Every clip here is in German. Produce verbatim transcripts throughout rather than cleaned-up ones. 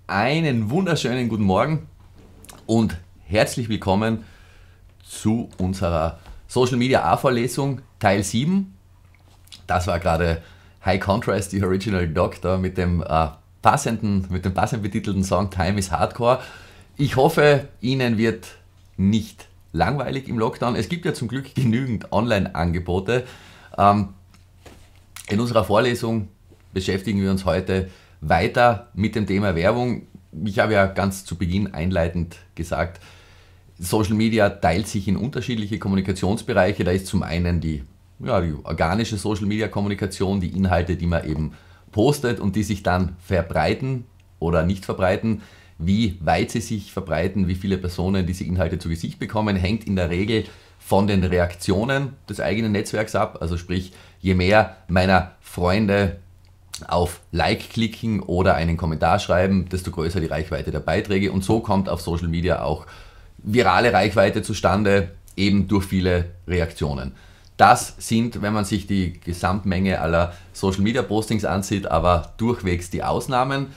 Einen wunderschönen guten Morgen und herzlich willkommen zu unserer Social Media A Vorlesung Teil sieben. Das war gerade High Contrast, die Original Doctor mit dem äh, passenden, mit dem passend betitelten Song Time is Hardcore. Ich hoffe, Ihnen wird nicht langweilig im Lockdown. Es gibt ja zum Glück genügend Online-Angebote. Ähm, in unserer Vorlesung beschäftigen wir uns heute weiter mit dem Thema Werbung. Ich habe ja ganz zu Beginn einleitend gesagt, Social Media teilt sich in unterschiedliche Kommunikationsbereiche. Da ist zum einen die, ja, die organische Social Media Kommunikation, die Inhalte, die man eben postet und die sich dann verbreiten oder nicht verbreiten. Wie weit sie sich verbreiten, wie viele Personen diese Inhalte zu Gesicht bekommen, hängt in der Regel von den Reaktionen des eigenen Netzwerks ab. Also sprich, je mehr meiner Freunde auf Like klicken oder einen Kommentar schreiben, desto größer die Reichweite der Beiträge. Und so kommt auf Social Media auch virale Reichweite zustande, eben durch viele Reaktionen. Das sind, wenn man sich die Gesamtmenge aller Social Media Postings ansieht, aber durchwegs die Ausnahmen.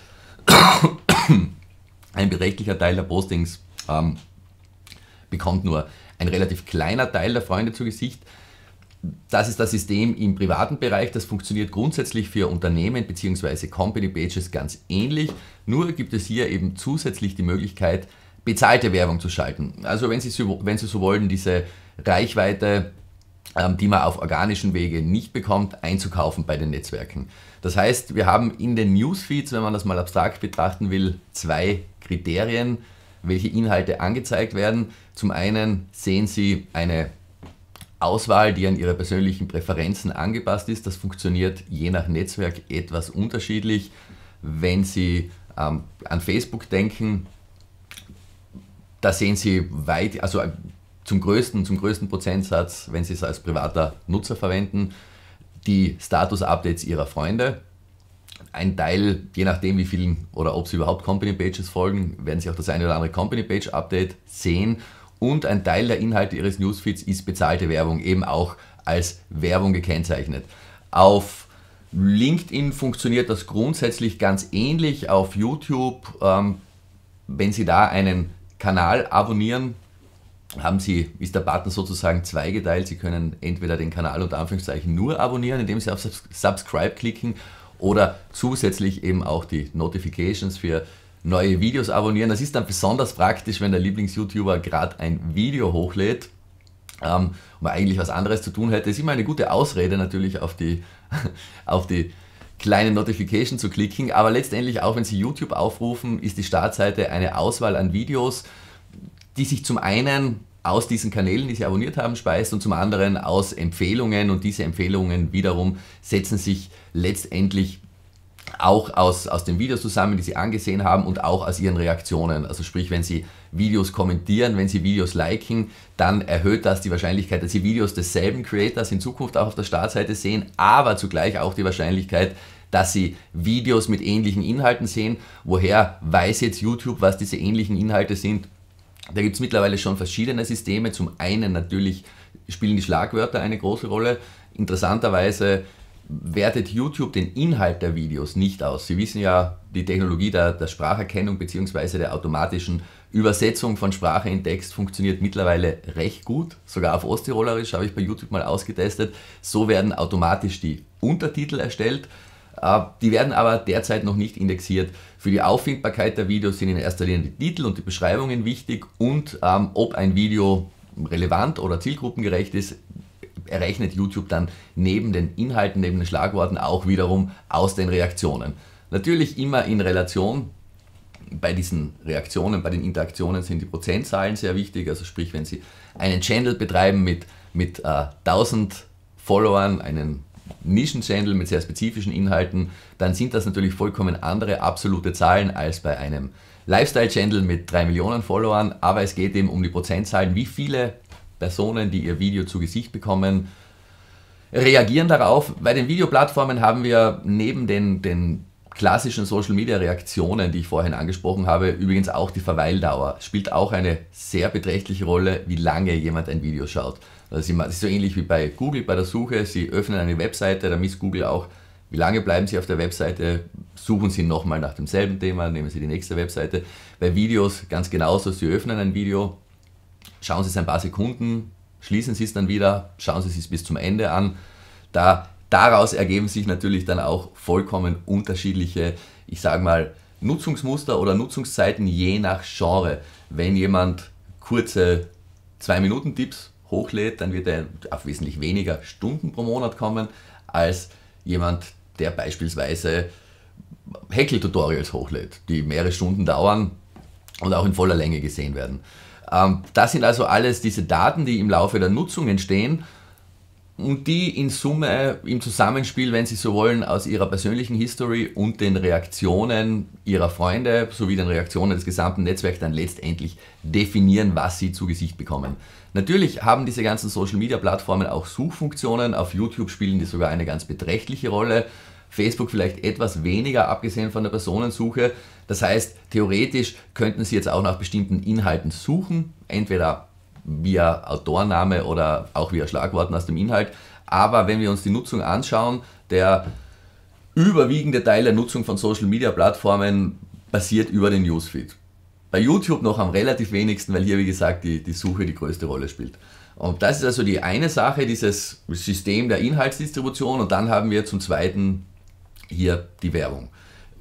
Ein beträchtlicher Teil der Postings ähm, bekommt nur ein relativ kleiner Teil der Freunde zu Gesicht. Das ist das System im privaten Bereich, das funktioniert grundsätzlich für Unternehmen bzw. Company Pages ganz ähnlich, nur gibt es hier eben zusätzlich die Möglichkeit, bezahlte Werbung zu schalten. Also wenn Sie so, wenn Sie so wollen, diese Reichweite, ähm, die man auf organischen Wege nicht bekommt, einzukaufen bei den Netzwerken. Das heißt, wir haben in den Newsfeeds, wenn man das mal abstrakt betrachten will, zwei Kriterien, welche Inhalte angezeigt werden. Zum einen sehen Sie eine Auswahl, die an Ihre persönlichen Präferenzen angepasst ist. Das funktioniert je nach Netzwerk etwas unterschiedlich. Wenn Sie ähm, an Facebook denken, da sehen Sie weit, also zum größten, zum größten Prozentsatz, wenn Sie es als privater Nutzer verwenden, die Status-Updates Ihrer Freunde. Ein Teil, je nachdem wie vielen oder ob Sie überhaupt Company-Pages folgen, werden Sie auch das eine oder andere Company-Page-Update sehen. Und ein Teil der Inhalte Ihres Newsfeeds ist bezahlte Werbung, eben auch als Werbung gekennzeichnet. Auf LinkedIn funktioniert das grundsätzlich ganz ähnlich. Auf YouTube, ähm, wenn Sie da einen Kanal abonnieren, haben Sie, ist der Button sozusagen zweigeteilt. Sie können entweder den Kanal unter Anführungszeichen nur abonnieren, indem Sie auf Subscribe klicken, oder zusätzlich eben auch die Notifications für neue Videos abonnieren. Das ist dann besonders praktisch, wenn der Lieblings-YouTuber gerade ein Video hochlädt, ähm, und man eigentlich was anderes zu tun hätte. Es ist immer eine gute Ausrede natürlich auf die, auf die kleinen Notification zu klicken, aber letztendlich auch wenn Sie YouTube aufrufen, ist die Startseite eine Auswahl an Videos, die sich zum einen aus diesen Kanälen, die Sie abonniert haben, speist und zum anderen aus Empfehlungen, und diese Empfehlungen wiederum setzen sich letztendlich auch aus, aus den Videos zusammen, die Sie angesehen haben, und auch aus Ihren Reaktionen. Also sprich, wenn Sie Videos kommentieren, wenn Sie Videos liken, dann erhöht das die Wahrscheinlichkeit, dass Sie Videos desselben Creators in Zukunft auch auf der Startseite sehen, aber zugleich auch die Wahrscheinlichkeit, dass Sie Videos mit ähnlichen Inhalten sehen. Woher weiß jetzt YouTube, was diese ähnlichen Inhalte sind? Da gibt es mittlerweile schon verschiedene Systeme. Zum einen natürlich spielen die Schlagwörter eine große Rolle. Interessanterweise wertet YouTube den Inhalt der Videos nicht aus. Sie wissen ja, die Technologie der, der Spracherkennung bzw. der automatischen Übersetzung von Sprache in Text funktioniert mittlerweile recht gut. Sogar auf Osttirolerisch habe ich bei YouTube mal ausgetestet. So werden automatisch die Untertitel erstellt. Die werden aber derzeit noch nicht indexiert. Für die Auffindbarkeit der Videos sind in erster Linie die Titel und die Beschreibungen wichtig, und ähm, ob ein Video relevant oder zielgruppengerecht ist, errechnet YouTube dann neben den Inhalten, neben den Schlagworten auch wiederum aus den Reaktionen. Natürlich immer in Relation. Bei diesen Reaktionen, bei den Interaktionen sind die Prozentzahlen sehr wichtig. Also sprich, wenn Sie einen Channel betreiben mit, mit äh, tausend Followern, einen Nischen-Channel mit sehr spezifischen Inhalten, dann sind das natürlich vollkommen andere absolute Zahlen als bei einem Lifestyle-Channel mit drei Millionen Followern, aber es geht eben um die Prozentzahlen, wie viele Personen, die ihr Video zu Gesicht bekommen, reagieren darauf. Bei den Videoplattformen haben wir neben den, den klassischen Social-Media-Reaktionen, die ich vorhin angesprochen habe, übrigens auch die Verweildauer. Spielt auch eine sehr beträchtliche Rolle, wie lange jemand ein Video schaut. Das ist so ähnlich wie bei Google, bei der Suche. Sie öffnen eine Webseite, da misst Google auch, Wie lange bleiben Sie auf der Webseite? Suchen Sie nochmal nach demselben Thema, nehmen Sie die nächste Webseite. Bei Videos ganz genauso, Sie öffnen ein Video, schauen Sie es ein paar Sekunden, schließen Sie es dann wieder, schauen Sie es bis zum Ende an. Da, daraus ergeben sich natürlich dann auch vollkommen unterschiedliche, ich sage mal, Nutzungsmuster oder Nutzungszeiten je nach Genre. Wenn jemand kurze zwei Minuten Tipps hochlädt, dann wird er auf wesentlich weniger Stunden pro Monat kommen, als jemand, der beispielsweise Häkel-Tutorials hochlädt, die mehrere Stunden dauern und auch in voller Länge gesehen werden. Das sind also alles diese Daten, die im Laufe der Nutzung entstehen und die in Summe im Zusammenspiel, wenn Sie so wollen, aus Ihrer persönlichen History und den Reaktionen Ihrer Freunde sowie den Reaktionen des gesamten Netzwerks dann letztendlich definieren, was Sie zu Gesicht bekommen. Natürlich haben diese ganzen Social-Media-Plattformen auch Suchfunktionen. Auf YouTube spielen die sogar eine ganz beträchtliche Rolle. Facebook vielleicht etwas weniger, abgesehen von der Personensuche. Das heißt, theoretisch könnten Sie jetzt auch nach bestimmten Inhalten suchen, entweder via Autorname oder auch via Schlagworten aus dem Inhalt. Aber wenn wir uns die Nutzung anschauen, der überwiegende Teil der Nutzung von Social-Media-Plattformen basiert über den Newsfeed. Bei YouTube noch am relativ wenigsten, weil hier, wie gesagt, die, die Suche die größte Rolle spielt. Und das ist also die eine Sache, dieses System der Inhaltsdistribution. Und dann haben wir zum Zweiten hier die Werbung.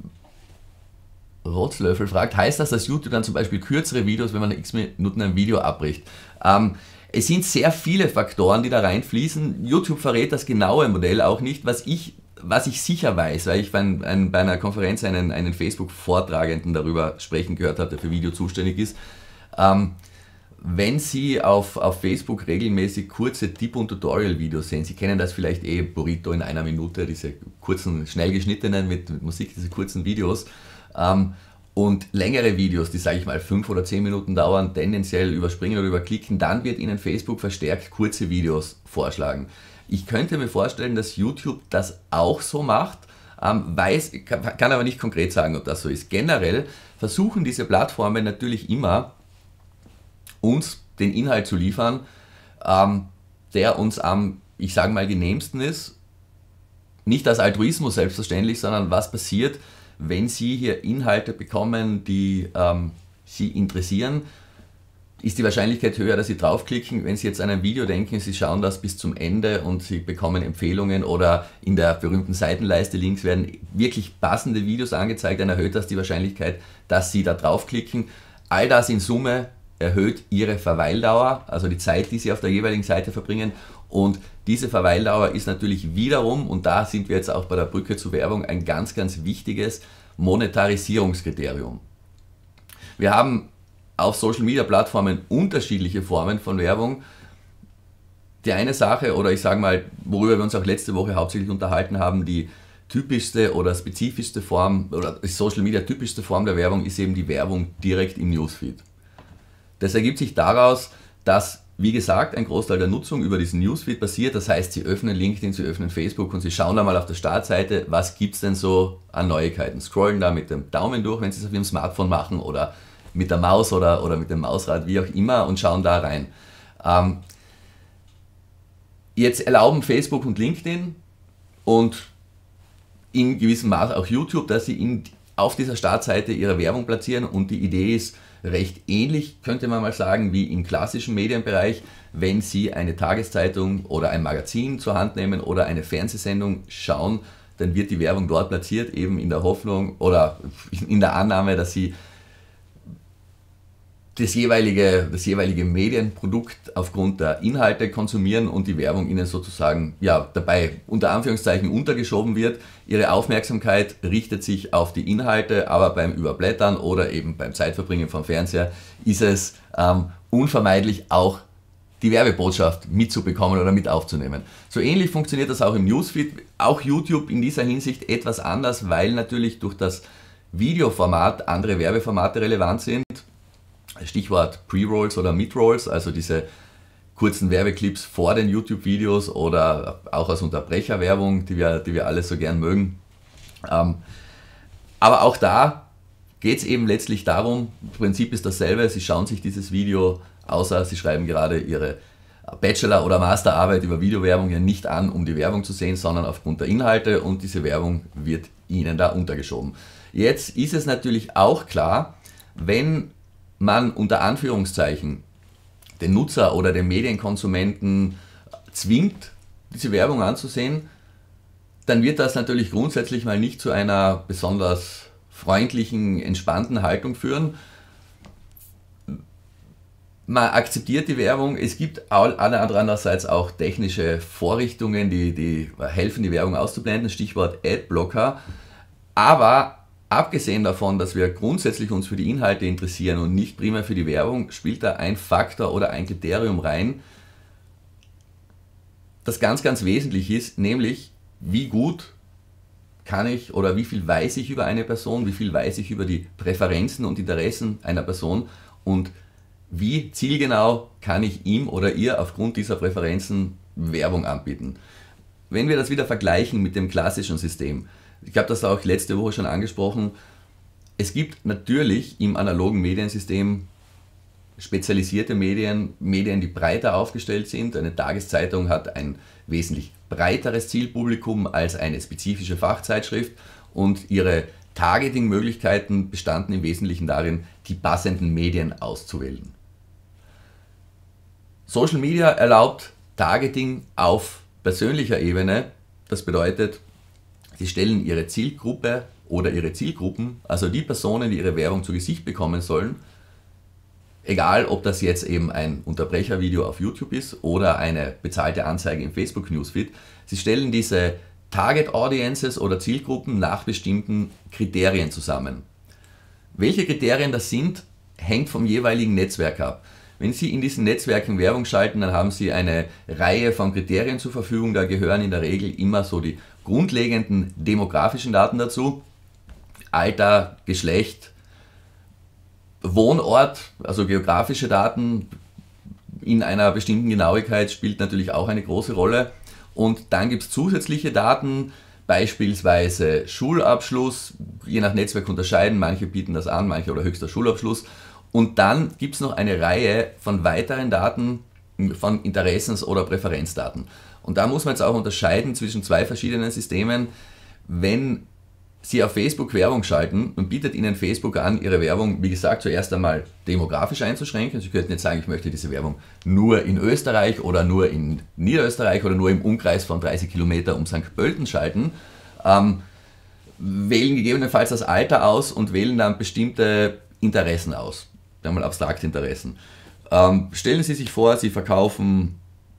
Rotzlöffel fragt, heißt das, dass YouTube dann zum Beispiel kürzere Videos, wenn man x Minuten ein Video abbricht? Ähm, es sind sehr viele Faktoren, die da reinfließen. YouTube verrät das genaue Modell auch nicht. Was ich, was ich sicher weiß, weil ich bei, ein, bei einer Konferenz einen, einen Facebook-Vortragenden darüber sprechen gehört habe, der für Video zuständig ist. Ähm, wenn Sie auf, auf Facebook regelmäßig kurze Tipp- und Tutorial-Videos sehen, Sie kennen das vielleicht eh, Burrito in einer Minute, diese kurzen, schnell geschnittenen mit, mit Musik, diese kurzen Videos, ähm, und längere Videos, die, sage ich mal, fünf oder zehn Minuten dauern, tendenziell überspringen oder überklicken, dann wird Ihnen Facebook verstärkt kurze Videos vorschlagen. Ich könnte mir vorstellen, dass YouTube das auch so macht, ähm, weiß, kann, kann aber nicht konkret sagen, ob das so ist. Generell versuchen diese Plattformen natürlich immer, uns den Inhalt zu liefern, ähm, der uns am, ich sage mal, genehmsten ist. Nicht als Altruismus selbstverständlich, sondern was passiert, wenn Sie hier Inhalte bekommen, die ähm, Sie interessieren, ist die Wahrscheinlichkeit höher, dass Sie draufklicken. Wenn Sie jetzt an ein Video denken, Sie schauen das bis zum Ende und Sie bekommen Empfehlungen oder in der berühmten Seitenleiste links werden wirklich passende Videos angezeigt, dann erhöht das die Wahrscheinlichkeit, dass Sie da draufklicken. All das in Summe erhöht Ihre Verweildauer, also die Zeit, die Sie auf der jeweiligen Seite verbringen. Und diese Verweildauer ist natürlich wiederum, und da sind wir jetzt auch bei der Brücke zur Werbung, ein ganz, ganz wichtiges Monetarisierungskriterium. Wir haben auf Social-Media-Plattformen unterschiedliche Formen von Werbung. Die eine Sache, oder ich sage mal, worüber wir uns auch letzte Woche hauptsächlich unterhalten haben, die typischste oder spezifischste Form, oder die Social-Media-typischste Form der Werbung ist eben die Werbung direkt im Newsfeed. Das ergibt sich daraus, dass, wie gesagt, ein Großteil der Nutzung über diesen Newsfeed passiert. Das heißt, Sie öffnen LinkedIn, Sie öffnen Facebook und Sie schauen da mal auf der Startseite, was gibt es denn so an Neuigkeiten. Scrollen da mit dem Daumen durch, wenn Sie es auf Ihrem Smartphone machen, oder mit der Maus oder, oder mit dem Mausrad, wie auch immer, und schauen da rein. Ähm, jetzt erlauben Facebook und LinkedIn und in gewissem Maß auch YouTube, dass Sie in, auf dieser Startseite Ihre Werbung platzieren, und die Idee ist recht ähnlich, könnte man mal sagen, wie im klassischen Medienbereich. Wenn Sie eine Tageszeitung oder ein Magazin zur Hand nehmen oder eine Fernsehsendung schauen, dann wird die Werbung dort platziert, eben in der Hoffnung oder in der Annahme, dass Sie das jeweilige, das jeweilige Medienprodukt aufgrund der Inhalte konsumieren und die Werbung Ihnen sozusagen ja, dabei unter Anführungszeichen untergeschoben wird. Ihre Aufmerksamkeit richtet sich auf die Inhalte, aber beim Überblättern oder eben beim Zeitverbringen vom Fernseher ist es ähm, unvermeidlich auch die Werbebotschaft mitzubekommen oder mit aufzunehmen. So ähnlich funktioniert das auch im Newsfeed, auch YouTube in dieser Hinsicht etwas anders, weil natürlich durch das Videoformat andere Werbeformate relevant sind. Stichwort Pre-Rolls oder Mid-Rolls, also diese kurzen Werbeclips vor den YouTube-Videos oder auch als Unterbrecherwerbung, die wir, die wir alle so gern mögen. Ähm, aber auch da geht es eben letztlich darum, das Prinzip ist dasselbe, Sie schauen sich dieses Video, außer Sie schreiben gerade Ihre Bachelor- oder Masterarbeit über Videowerbung ja nicht an, um die Werbung zu sehen, sondern aufgrund der Inhalte, und diese Werbung wird Ihnen da untergeschoben. Jetzt ist es natürlich auch klar, wenn man unter Anführungszeichen den Nutzer oder den Medienkonsumenten zwingt, diese Werbung anzusehen, dann wird das natürlich grundsätzlich mal nicht zu einer besonders freundlichen, entspannten Haltung führen. Man akzeptiert die Werbung, es gibt andererseits auch technische Vorrichtungen, die, die helfen, die Werbung auszublenden, Stichwort Adblocker. Aber abgesehen davon, dass wir grundsätzlich uns für die Inhalte interessieren und nicht primär für die Werbung, spielt da ein Faktor oder ein Kriterium rein, das ganz, ganz wesentlich ist, nämlich wie gut kann ich oder wie viel weiß ich über eine Person, wie viel weiß ich über die Präferenzen und Interessen einer Person und wie zielgenau kann ich ihm oder ihr aufgrund dieser Präferenzen Werbung anbieten. Wenn wir das wieder vergleichen mit dem klassischen System, ich habe das auch letzte Woche schon angesprochen, es gibt natürlich im analogen Mediensystem spezialisierte Medien, Medien, die breiter aufgestellt sind. Eine Tageszeitung hat ein wesentlich breiteres Zielpublikum als eine spezifische Fachzeitschrift und ihre Targeting-Möglichkeiten bestanden im Wesentlichen darin, die passenden Medien auszuwählen. Social Media erlaubt Targeting auf persönlicher Ebene. Das bedeutet, Sie stellen Ihre Zielgruppe oder Ihre Zielgruppen, also die Personen, die Ihre Werbung zu Gesicht bekommen sollen, egal ob das jetzt eben ein Unterbrechervideo auf YouTube ist oder eine bezahlte Anzeige im Facebook Newsfeed, Sie stellen diese Target Audiences oder Zielgruppen nach bestimmten Kriterien zusammen. Welche Kriterien das sind, hängt vom jeweiligen Netzwerk ab. Wenn Sie in diesen Netzwerken Werbung schalten, dann haben Sie eine Reihe von Kriterien zur Verfügung. Da gehören in der Regel immer so die grundlegenden demografischen Daten dazu. Alter, Geschlecht, Wohnort, also geografische Daten in einer bestimmten Genauigkeit spielt natürlich auch eine große Rolle. Und dann gibt es zusätzliche Daten, beispielsweise Schulabschluss, je nach Netzwerk unterscheiden, manche bieten das an, manche oder höchster Schulabschluss. Und dann gibt es noch eine Reihe von weiteren Daten, von Interessens- oder Präferenzdaten. Und da muss man jetzt auch unterscheiden zwischen zwei verschiedenen Systemen. Wenn Sie auf Facebook Werbung schalten, dann bietet Ihnen Facebook an, Ihre Werbung, wie gesagt, zuerst einmal demografisch einzuschränken. Sie könnten jetzt sagen, ich möchte diese Werbung nur in Österreich oder nur in Niederösterreich oder nur im Umkreis von dreißig Kilometer um Sankt Pölten schalten. Ähm, wählen gegebenenfalls das Alter aus und wählen dann bestimmte Interessen aus. Einmal abstrakte Interessen. Ähm, stellen Sie sich vor, Sie verkaufen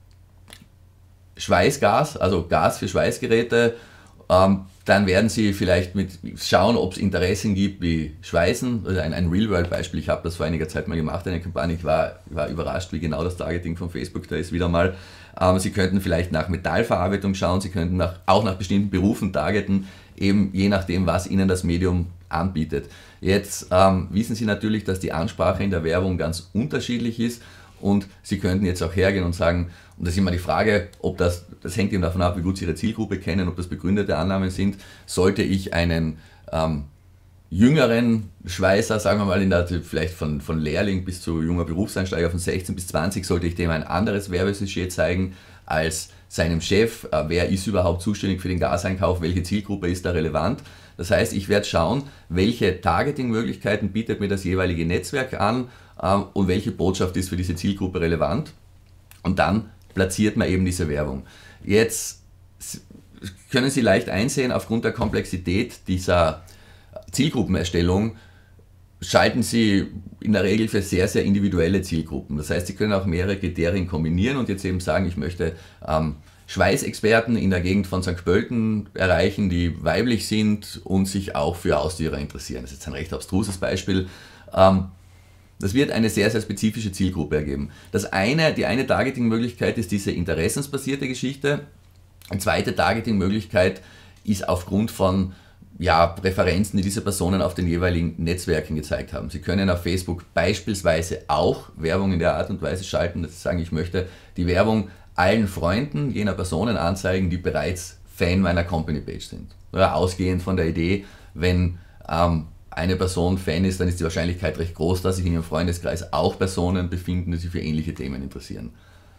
Schweißgas, also Gas für Schweißgeräte. Ähm, dann werden Sie vielleicht mit schauen, ob es Interessen gibt wie Schweißen. Also ein, ein Real-World-Beispiel, ich habe das vor einiger Zeit mal gemacht, eine Kampagne, ich war, war überrascht, wie genau das Targeting von Facebook da ist wieder mal. Ähm, Sie könnten vielleicht nach Metallverarbeitung schauen, Sie könnten nach, auch nach bestimmten Berufen targeten, eben je nachdem, was Ihnen das Medium anbietet. Jetzt ähm, wissen Sie natürlich, dass die Ansprache in der Werbung ganz unterschiedlich ist und Sie könnten jetzt auch hergehen und sagen, und das ist immer die Frage, ob das, das hängt eben davon ab, wie gut Sie Ihre Zielgruppe kennen, ob das begründete Annahmen sind, sollte ich einen ähm, jüngeren Schweißer, sagen wir mal, in der, vielleicht von, von Lehrling bis zu junger Berufseinsteiger von sechzehn bis zwanzig, sollte ich dem ein anderes Werbesujet zeigen als seinem Chef, äh, wer ist überhaupt zuständig für den Gaseinkauf, welche Zielgruppe ist da relevant. Das heißt, ich werde schauen, welche Targeting-Möglichkeiten bietet mir das jeweilige Netzwerk an ähm, und welche Botschaft ist für diese Zielgruppe relevant. Und dann platziert man eben diese Werbung. Jetzt können Sie leicht einsehen, aufgrund der Komplexität dieser Zielgruppenerstellung schalten Sie in der Regel für sehr, sehr individuelle Zielgruppen. Das heißt, Sie können auch mehrere Kriterien kombinieren und jetzt eben sagen, ich möchte ähm, Schweißexperten in der Gegend von Sankt Pölten erreichen, die weiblich sind und sich auch für Haustiere interessieren. Das ist jetzt ein recht abstruses Beispiel. Ähm, Das wird eine sehr, sehr spezifische Zielgruppe ergeben. Das eine, die eine Targeting-Möglichkeit ist diese interessensbasierte Geschichte. Eine zweite Targeting-Möglichkeit ist aufgrund von ja, Präferenzen, die diese Personen auf den jeweiligen Netzwerken gezeigt haben. Sie können auf Facebook beispielsweise auch Werbung in der Art und Weise schalten, dass Sie sagen, ich möchte die Werbung allen Freunden jener Personen anzeigen, die bereits Fan meiner Company-Page sind. Oder ausgehend von der Idee, wenn ähm, eine Person Fan ist, dann ist die Wahrscheinlichkeit recht groß, dass sich in ihrem Freundeskreis auch Personen befinden, die sich für ähnliche Themen interessieren.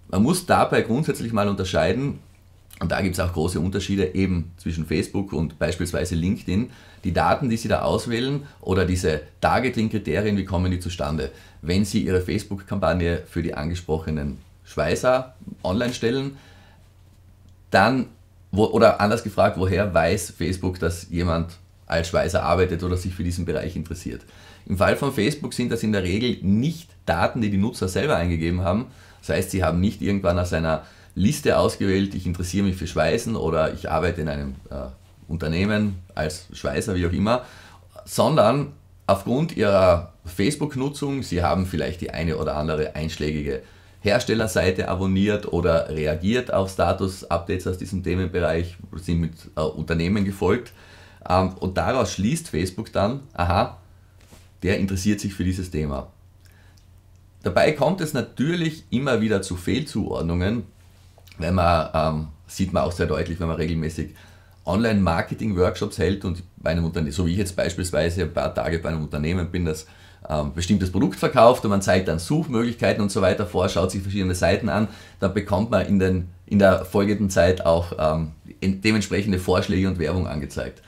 Man muss dabei grundsätzlich mal unterscheiden, und da gibt es auch große Unterschiede eben zwischen Facebook und beispielsweise LinkedIn. Die Daten, die Sie da auswählen oder diese Targeting-Kriterien, wie kommen die zustande? Wenn Sie Ihre Facebook-Kampagne für die angesprochenen Schweißer online stellen, dann, wo, oder anders gefragt, woher weiß Facebook, dass jemand als Schweißer arbeitet oder sich für diesen Bereich interessiert? Im Fall von Facebook sind das in der Regel nicht Daten, die die Nutzer selber eingegeben haben. Das heißt, sie haben nicht irgendwann aus einer Liste ausgewählt, ich interessiere mich für Schweißen oder ich arbeite in einem äh, Unternehmen als Schweißer, wie auch immer, sondern aufgrund ihrer Facebook-Nutzung, sie haben vielleicht die eine oder andere einschlägige Herstellerseite abonniert oder reagiert auf Status-Updates aus diesem Themenbereich, sind mit äh, Unternehmen gefolgt ähm, und daraus schließt Facebook dann, aha, der interessiert sich für dieses Thema. Dabei kommt es natürlich immer wieder zu Fehlzuordnungen, wenn man, ähm, sieht man auch sehr deutlich, wenn man regelmäßig Online-Marketing-Workshops hält und bei einem Unternehmen, so wie ich jetzt beispielsweise ein paar Tage bei einem Unternehmen bin, das ähm, bestimmtes Produkt verkauft und man zeigt dann Suchmöglichkeiten und so weiter vor, schaut sich verschiedene Seiten an, dann bekommt man in, den, in der folgenden Zeit auch ähm, dementsprechende Vorschläge und Werbung angezeigt.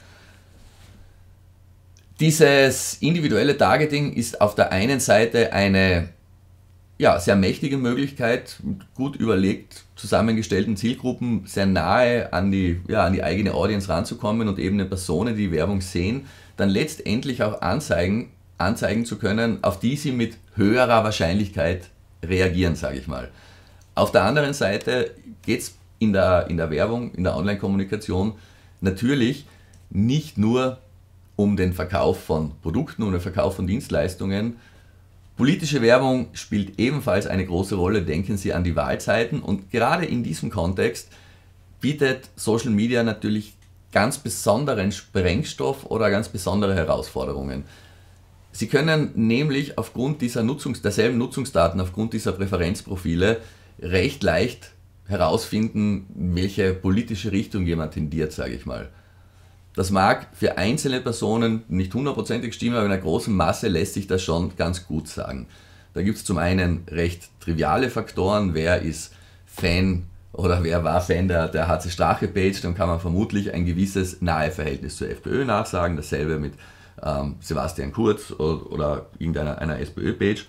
Dieses individuelle Targeting ist auf der einen Seite eine ja, sehr mächtige Möglichkeit, mit gut überlegt zusammengestellten Zielgruppen sehr nahe an die, ja, an die eigene Audience ranzukommen und eben den Personen, die die Werbung sehen, dann letztendlich auch anzeigen, anzeigen zu können, auf die sie mit höherer Wahrscheinlichkeit reagieren, sage ich mal. Auf der anderen Seite geht es in der, in der Werbung, in der Online-Kommunikation natürlich nicht nur um den Verkauf von Produkten, um den Verkauf von Dienstleistungen. Politische Werbung spielt ebenfalls eine große Rolle, denken Sie an die Wahlzeiten und gerade in diesem Kontext bietet Social Media natürlich ganz besonderen Sprengstoff oder ganz besondere Herausforderungen. Sie können nämlich aufgrund dieser Nutzungs-, derselben Nutzungsdaten, aufgrund dieser Präferenzprofile recht leicht herausfinden, welche politische Richtung jemand tendiert, sage ich mal. Das mag für einzelne Personen nicht hundertprozentig stimmen, aber in einer großen Masse lässt sich das schon ganz gut sagen. Da gibt es zum einen recht triviale Faktoren, wer ist Fan oder wer war Fan der, der H C Strache-Page, dann kann man vermutlich ein gewisses nahe Verhältnis zur FPÖ nachsagen, dasselbe mit ähm, Sebastian Kurz oder, oder irgendeiner einer SPÖ-Page.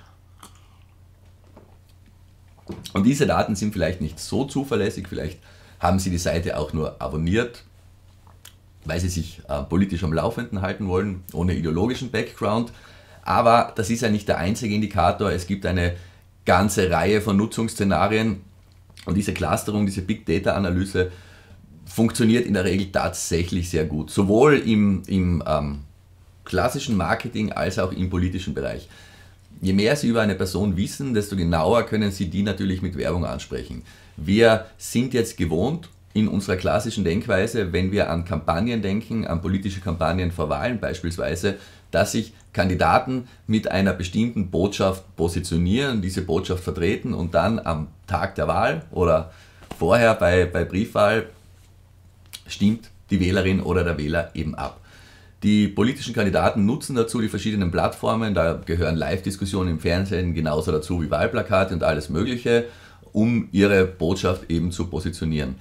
Und diese Daten sind vielleicht nicht so zuverlässig, vielleicht haben Sie die Seite auch nur abonniert, weil sie sich äh, politisch am Laufenden halten wollen, ohne ideologischen Background. Aber das ist ja nicht der einzige Indikator. Es gibt eine ganze Reihe von Nutzungsszenarien und diese Clusterung, diese Big Data Analyse funktioniert in der Regel tatsächlich sehr gut. Sowohl im, im ähm, klassischen Marketing als auch im politischen Bereich. Je mehr Sie über eine Person wissen, desto genauer können Sie die natürlich mit Werbung ansprechen. Wir sind jetzt gewohnt, in unserer klassischen Denkweise, wenn wir an Kampagnen denken, an politische Kampagnen vor Wahlen beispielsweise, dass sich Kandidaten mit einer bestimmten Botschaft positionieren, diese Botschaft vertreten und dann am Tag der Wahl oder vorher bei, bei Briefwahl stimmt die Wählerin oder der Wähler eben ab. Die politischen Kandidaten nutzen dazu die verschiedenen Plattformen, da gehören Live-Diskussionen im Fernsehen genauso dazu wie Wahlplakate und alles Mögliche, um ihre Botschaft eben zu positionieren.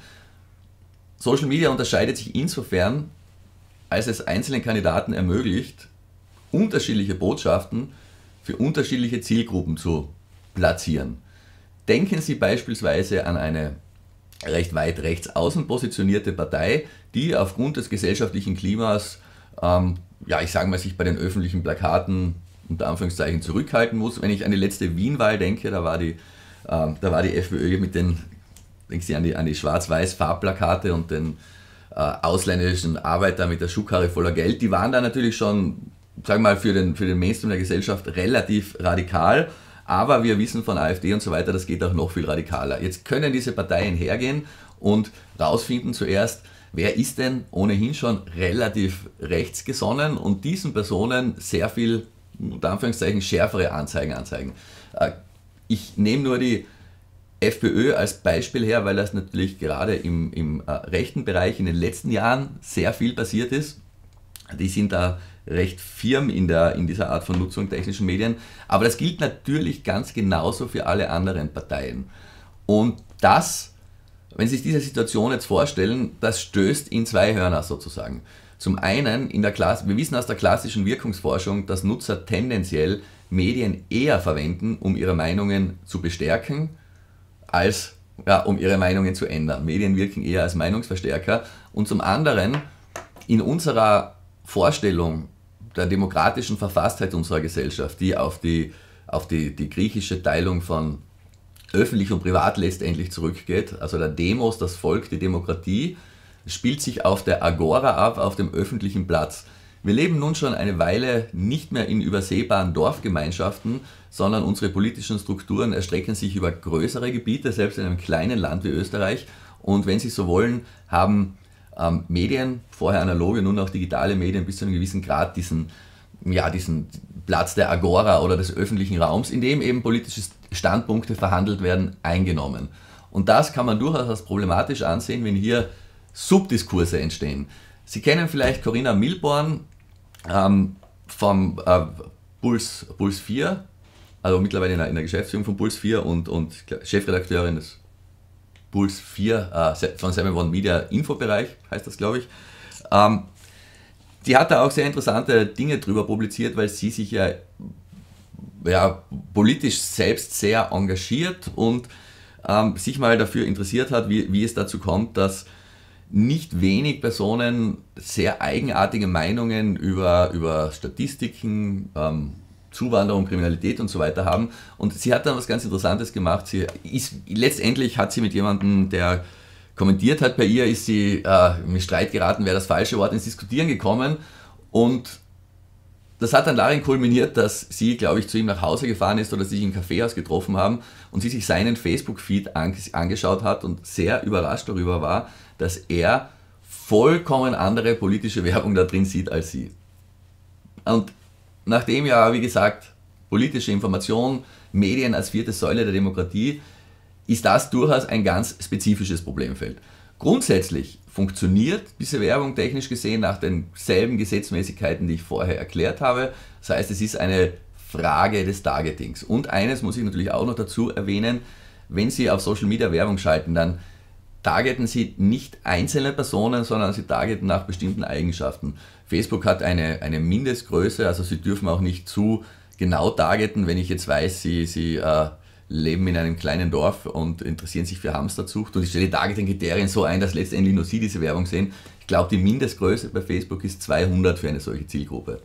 Social Media unterscheidet sich insofern, als es einzelnen Kandidaten ermöglicht, unterschiedliche Botschaften für unterschiedliche Zielgruppen zu platzieren. Denken Sie beispielsweise an eine recht weit rechts außen positionierte Partei, die aufgrund des gesellschaftlichen Klimas, ähm, ja ich sage mal, sich bei den öffentlichen Plakaten unter Anführungszeichen zurückhalten muss. Wenn ich an die letzte Wien-Wahl denke, da war die, ähm, da war die FPÖ mit den Denken Sie an die, an die Schwarz-Weiß-Farbplakate und den äh, ausländischen Arbeiter mit der Schuhkarre voller Geld. Die waren da natürlich schon, sagen wir mal, für den, für den Mainstream der Gesellschaft relativ radikal. Aber wir wissen von AfD und so weiter, das geht auch noch viel radikaler. Jetzt können diese Parteien hergehen und rausfinden zuerst, wer ist denn ohnehin schon relativ rechtsgesonnen und diesen Personen sehr viel, unter Anführungszeichen, schärfere Anzeigen anzeigen. Äh, ich nehme nur die FPÖ als Beispiel her, weil das natürlich gerade im, im äh, rechten Bereich in den letzten Jahren sehr viel passiert ist. Die sind da recht firm in, der, in dieser Art von Nutzung technischer Medien. Aber das gilt natürlich ganz genauso für alle anderen Parteien. Und das, wenn Sie sich diese Situation jetzt vorstellen, das stößt in zwei Hörner sozusagen. Zum einen, in der Klasse, wir wissen aus der klassischen Wirkungsforschung, dass Nutzer tendenziell Medien eher verwenden, um ihre Meinungen zu bestärken, als ja, um ihre Meinungen zu ändern. Medien wirken eher als Meinungsverstärker. Und zum anderen, in unserer Vorstellung der demokratischen Verfasstheit unserer Gesellschaft, die auf die, auf die, die griechische Teilung von öffentlich und privat letztendlich zurückgeht, also der Demos, das Volk, die Demokratie, spielt sich auf der Agora ab, auf dem öffentlichen Platz. Wir leben nun schon eine Weile nicht mehr in übersehbaren Dorfgemeinschaften, sondern unsere politischen Strukturen erstrecken sich über größere Gebiete, selbst in einem kleinen Land wie Österreich. Und wenn Sie so wollen, haben ähm, Medien, vorher analoge, nun auch digitale Medien, bis zu einem gewissen Grad diesen, ja, diesen Platz der Agora oder des öffentlichen Raums, in dem eben politische Standpunkte verhandelt werden, eingenommen. Und das kann man durchaus als problematisch ansehen, wenn hier Subdiskurse entstehen. Sie kennen vielleicht Corinna Milborn ähm, vom äh, Puls, Puls vier, also mittlerweile in der, in der Geschäftsführung von Puls vier und, und Chefredakteurin des Puls vier äh, von Seven One Media Infobereich, heißt das, glaube ich. Ähm, die hat da auch sehr interessante Dinge drüber publiziert, weil sie sich ja, ja politisch selbst sehr engagiert und ähm, sich mal dafür interessiert hat, wie, wie es dazu kommt, dass nicht wenig Personen sehr eigenartige Meinungen über, über Statistiken, ähm, Zuwanderung, Kriminalität und so weiter haben. Und sie hat dann was ganz Interessantes gemacht. Sie ist, letztendlich hat sie mit jemandem, der kommentiert hat bei ihr, ist sie äh, in Streit geraten, wäre das falsche Wort, ins Diskutieren gekommen. Und das hat dann darin kulminiert, dass sie, glaube ich, zu ihm nach Hause gefahren ist oder sich im Kaffeehaus getroffen haben und sie sich seinen Facebook-Feed angeschaut hat und sehr überrascht darüber war, dass er vollkommen andere politische Werbung da drin sieht als sie. Und nachdem ja, wie gesagt, politische Information, Medien als vierte Säule der Demokratie, ist das durchaus ein ganz spezifisches Problemfeld. Grundsätzlich funktioniert diese Werbung technisch gesehen nach denselben Gesetzmäßigkeiten, die ich vorher erklärt habe. Das heißt, es ist eine Frage des Targetings. Und eines muss ich natürlich auch noch dazu erwähnen, wenn Sie auf Social Media Werbung schalten, dann targeten Sie nicht einzelne Personen, sondern Sie targeten nach bestimmten Eigenschaften. Facebook hat eine, eine Mindestgröße, also Sie dürfen auch nicht zu genau targeten. Wenn ich jetzt weiß, Sie, Sie äh, leben in einem kleinen Dorf und interessieren sich für Hamsterzucht und ich stelle Targeting-Kriterien so ein, dass letztendlich nur Sie diese Werbung sehen. Ich glaube, die Mindestgröße bei Facebook ist zweihundert für eine solche Zielgruppe.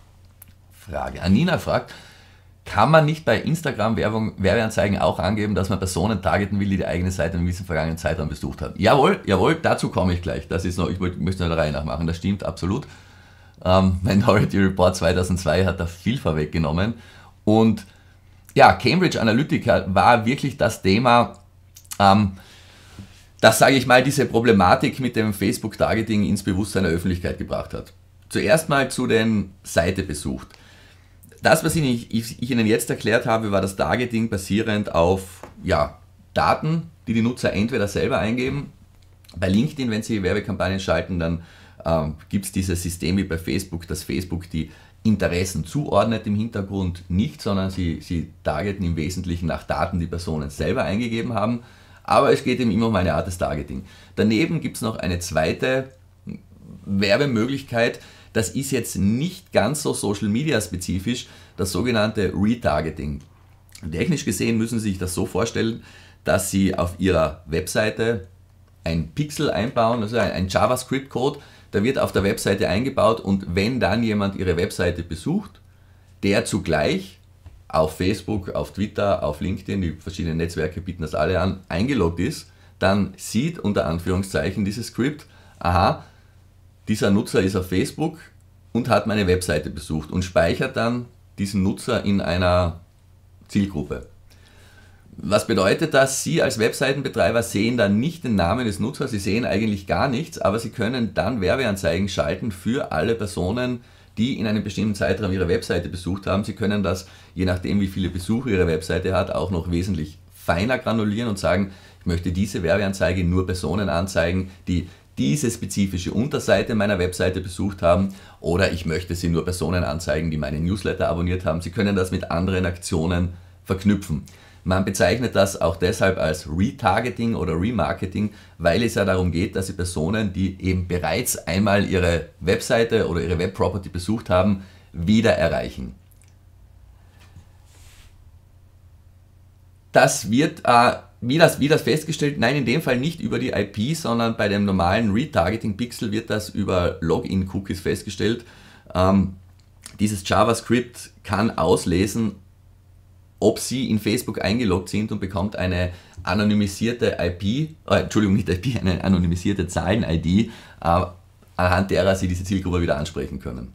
Frage. Anina fragt, kann man nicht bei Instagram-Werbung, Werbeanzeigen auch angeben, dass man Personen targeten will, die die eigene Seite in einem gewissen vergangenen Zeitraum besucht haben? Jawohl, jawohl, dazu komme ich gleich. Das ist noch, ich möchte noch der Reihe nach machen, das stimmt absolut. Ähm, Minority Report zweitausendzwei hat da viel vorweggenommen. Und ja, Cambridge Analytica war wirklich das Thema, ähm, das, sage ich mal, diese Problematik mit dem Facebook-Targeting ins Bewusstsein der Öffentlichkeit gebracht hat. Zuerst mal zu den Seite besucht. Das, was ich, ich Ihnen jetzt erklärt habe, war das Targeting basierend auf ja, Daten, die die Nutzer entweder selber eingeben. Bei LinkedIn, wenn Sie Werbekampagnen schalten, dann ähm, gibt es dieses System wie bei Facebook, dass Facebook die Interessen zuordnet im Hintergrund nicht, sondern sie, sie targeten im Wesentlichen nach Daten, die Personen selber eingegeben haben. Aber es geht eben immer um eine Art des Targeting. Daneben gibt es noch eine zweite Werbemöglichkeit. Das ist jetzt nicht ganz so Social Media spezifisch, das sogenannte Retargeting. Technisch gesehen müssen Sie sich das so vorstellen, dass Sie auf Ihrer Webseite ein Pixel einbauen, also ein JavaScript-Code, der wird auf der Webseite eingebaut und wenn dann jemand Ihre Webseite besucht, der zugleich auf Facebook, auf Twitter, auf LinkedIn, die verschiedenen Netzwerke bieten das alle an, eingeloggt ist, dann sieht unter Anführungszeichen dieses Skript, aha, dieser Nutzer ist auf Facebook und hat meine Webseite besucht und speichert dann diesen Nutzer in einer Zielgruppe. Was bedeutet das? Sie als Webseitenbetreiber sehen dann nicht den Namen des Nutzers, Sie sehen eigentlich gar nichts, aber Sie können dann Werbeanzeigen schalten für alle Personen, die in einem bestimmten Zeitraum Ihre Webseite besucht haben. Sie können das, je nachdem wie viele Besucher Ihre Webseite hat, auch noch wesentlich feiner granulieren und sagen, ich möchte diese Werbeanzeige nur Personen anzeigen, die diese spezifische Unterseite meiner Webseite besucht haben oder ich möchte sie nur Personen anzeigen, die meinen Newsletter abonniert haben. Sie können das mit anderen Aktionen verknüpfen. Man bezeichnet das auch deshalb als Retargeting oder Remarketing, weil es ja darum geht, dass Sie Personen, die eben bereits einmal Ihre Webseite oder Ihre Webproperty besucht haben, wieder erreichen. Das wird, äh, wie, das, wie das festgestellt, nein, in dem Fall nicht über die I P, sondern bei dem normalen Retargeting-Pixel wird das über Login-Cookies festgestellt. Ähm, dieses JavaScript kann auslesen, ob Sie in Facebook eingeloggt sind und bekommt eine anonymisierte I P, äh, Entschuldigung, nicht I P, eine anonymisierte Zahlen-I D, äh, anhand derer Sie diese Zielgruppe wieder ansprechen können.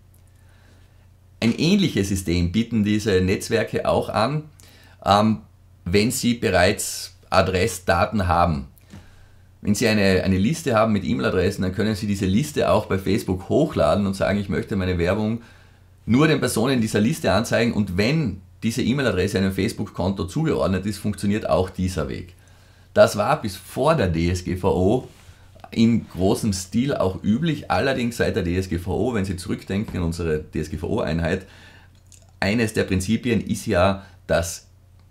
Ein ähnliches System bieten diese Netzwerke auch an, ähm, wenn Sie bereits Adressdaten haben. Wenn Sie eine, eine Liste haben mit E-Mail-Adressen, dann können Sie diese Liste auch bei Facebook hochladen und sagen, ich möchte meine Werbung nur den Personen in dieser Liste anzeigen, und wenn diese E-Mail-Adresse einem Facebook-Konto zugeordnet ist, funktioniert auch dieser Weg. Das war bis vor der D S G V O in großem Stil auch üblich, allerdings seit der D S G V O, wenn Sie zurückdenken an unsere D S G V O-Einheit, eines der Prinzipien ist ja, dass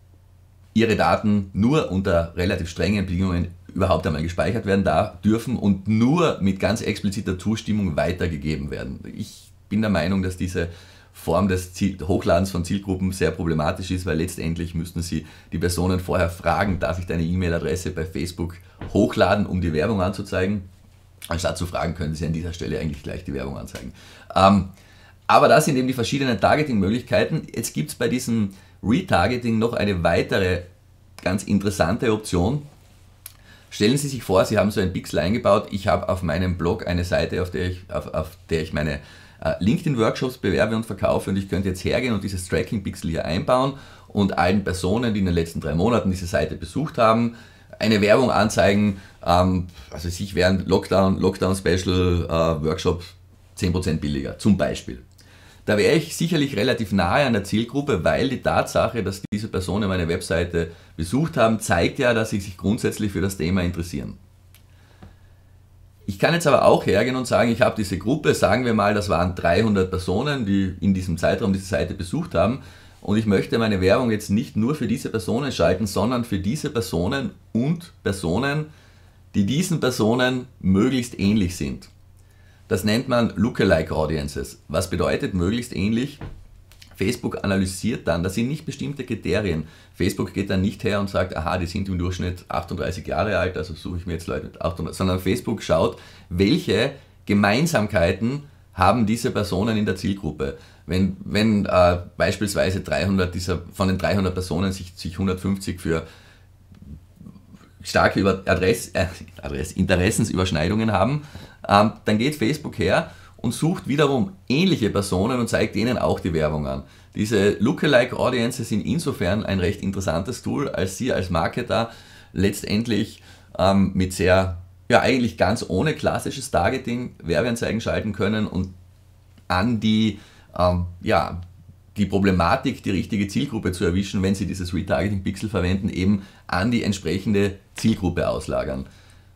Ihre Daten nur unter relativ strengen Bedingungen überhaupt einmal gespeichert werden da dürfen und nur mit ganz expliziter Zustimmung weitergegeben werden. Ich bin der Meinung, dass diese Form des Ziel Hochladens von Zielgruppen sehr problematisch ist, weil letztendlich müssten Sie die Personen vorher fragen, darf ich deine E-Mail-Adresse bei Facebook hochladen, um die Werbung anzuzeigen, anstatt zu fragen, können Sie an dieser Stelle eigentlich gleich die Werbung anzeigen. Ähm, aber das sind eben die verschiedenen Targeting-Möglichkeiten. Jetzt gibt es bei diesem Retargeting noch eine weitere ganz interessante Option. Stellen Sie sich vor, Sie haben so ein Pixel eingebaut. Ich habe auf meinem Blog eine Seite, auf der ich, auf, auf der ich meine LinkedIn-Workshops bewerbe und verkaufe, und ich könnte jetzt hergehen und dieses Tracking-Pixel hier einbauen und allen Personen, die in den letzten drei Monaten diese Seite besucht haben, eine Werbung anzeigen, ähm, also sich während Lockdown, Lockdown-Special äh, Workshop zehn Prozent billiger, zum Beispiel. Da wäre ich sicherlich relativ nahe an der Zielgruppe, weil die Tatsache, dass diese Personen meine Webseite besucht haben, zeigt ja, dass sie sich grundsätzlich für das Thema interessieren. Ich kann jetzt aber auch hergehen und sagen, ich habe diese Gruppe, sagen wir mal, das waren dreihundert Personen, die in diesem Zeitraum diese Seite besucht haben, und ich möchte meine Werbung jetzt nicht nur für diese Personen schalten, sondern für diese Personen und Personen, die diesen Personen möglichst ähnlich sind. Das nennt man Lookalike Audiences. Was bedeutet möglichst ähnlich? Facebook analysiert dann, das sind nicht bestimmte Kriterien. Facebook geht dann nicht her und sagt, aha, die sind im Durchschnitt achtunddreißig Jahre alt, also suche ich mir jetzt Leute mit achtunddreißig, sondern Facebook schaut, welche Gemeinsamkeiten haben diese Personen in der Zielgruppe. Wenn, wenn äh, beispielsweise dreihundert dieser, von den dreihundert Personen sich, sich hundertfünfzig für starke Über Adress, äh, Adress, Interessensüberschneidungen haben, ähm, dann geht Facebook her und sucht wiederum ähnliche Personen und zeigt denen auch die Werbung an. Diese Lookalike Audiences sind insofern ein recht interessantes Tool, als Sie als Marketer letztendlich ähm, mit sehr, ja eigentlich ganz ohne klassisches Targeting Werbeanzeigen schalten können und an die, ähm, ja, die Problematik, die richtige Zielgruppe zu erwischen, wenn Sie dieses Retargeting-Pixel verwenden, eben an die entsprechende Zielgruppe auslagern.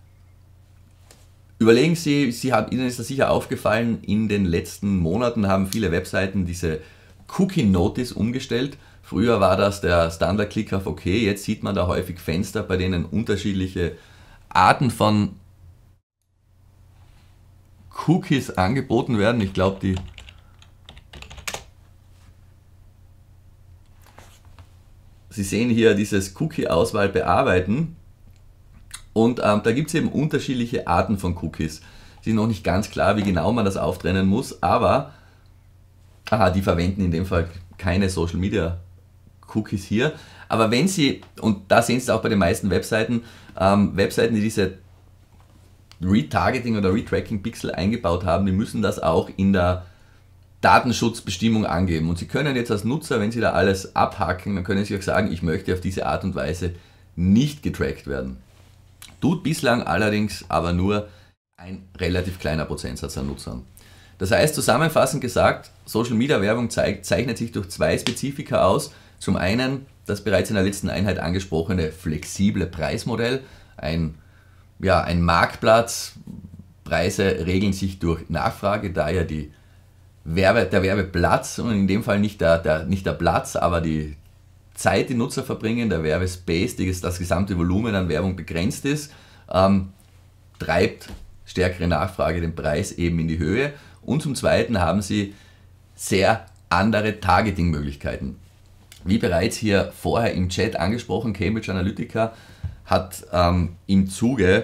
Überlegen Sie, Sie haben, Ihnen ist das sicher aufgefallen, in den letzten Monaten haben viele Webseiten diese Cookie Notice umgestellt. Früher war das der Standard-Klick auf OK, jetzt sieht man da häufig Fenster, bei denen unterschiedliche Arten von Cookies angeboten werden. Ich glaube, die Sie sehen hier dieses Cookie-Auswahl bearbeiten. Und ähm, da gibt es eben unterschiedliche Arten von Cookies. Es ist noch nicht ganz klar, wie genau man das auftrennen muss, aber aha, die verwenden in dem Fall keine Social Media Cookies hier. Aber wenn Sie, und da sehen Sie es auch bei den meisten Webseiten, ähm, Webseiten, die diese Retargeting oder Retracking Pixel eingebaut haben, die müssen das auch in der Datenschutzbestimmung angeben. Und Sie können jetzt als Nutzer, wenn Sie da alles abhaken, dann können Sie auch sagen, ich möchte auf diese Art und Weise nicht getrackt werden. Tut bislang allerdings aber nur ein relativ kleiner Prozentsatz an Nutzern. Das heißt, zusammenfassend gesagt, Social Media Werbung zeigt, zeichnet sich durch zwei Spezifika aus. Zum einen das bereits in der letzten Einheit angesprochene flexible Preismodell, ein, ja, ein Marktplatz. Preise regeln sich durch Nachfrage, da ja die Werbe, der Werbeplatz und in dem Fall nicht der, der, nicht der Platz, aber die Zeit die Nutzer verbringen, der Werbespace, das gesamte Volumen an Werbung begrenzt ist, ähm, treibt stärkere Nachfrage den Preis eben in die Höhe. Und zum Zweiten haben sie sehr andere Targeting-Möglichkeiten. Wie bereits hier vorher im Chat angesprochen, Cambridge Analytica hat ähm, im Zuge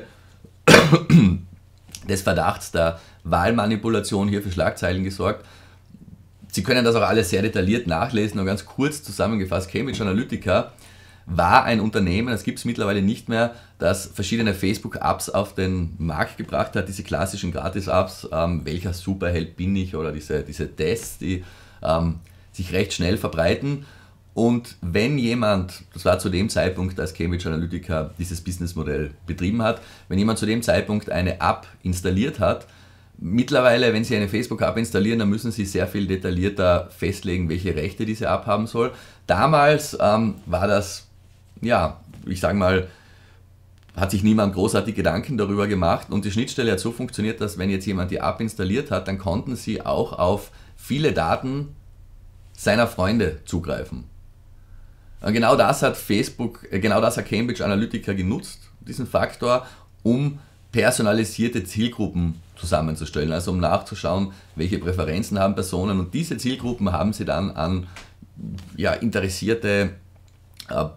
des Verdachts der Wahlmanipulation hier für Schlagzeilen gesorgt. Sie können das auch alles sehr detailliert nachlesen, nur ganz kurz zusammengefasst. Cambridge Analytica war ein Unternehmen, das gibt es mittlerweile nicht mehr, das verschiedene Facebook-Apps auf den Markt gebracht hat, diese klassischen Gratis-Apps, ähm, welcher Superheld bin ich oder diese, diese Tests, die ähm, sich recht schnell verbreiten. Und wenn jemand, das war zu dem Zeitpunkt, als Cambridge Analytica dieses Businessmodell betrieben hat, wenn jemand zu dem Zeitpunkt eine App installiert hat, mittlerweile, wenn Sie eine Facebook-App installieren, dann müssen Sie sehr viel detaillierter festlegen, welche Rechte diese App haben soll. Damals ähm, war das, ja, ich sage mal, hat sich niemand großartig Gedanken darüber gemacht und die Schnittstelle hat so funktioniert, dass wenn jetzt jemand die App installiert hat, dann konnten Sie auch auf viele Daten seiner Freunde zugreifen. Und genau das hat Facebook, genau das hat Cambridge Analytica genutzt, diesen Faktor, um personalisierte Zielgruppen zusammenzustellen, also um nachzuschauen, welche Präferenzen haben Personen, und diese Zielgruppen haben sie dann an ja, interessierte äh,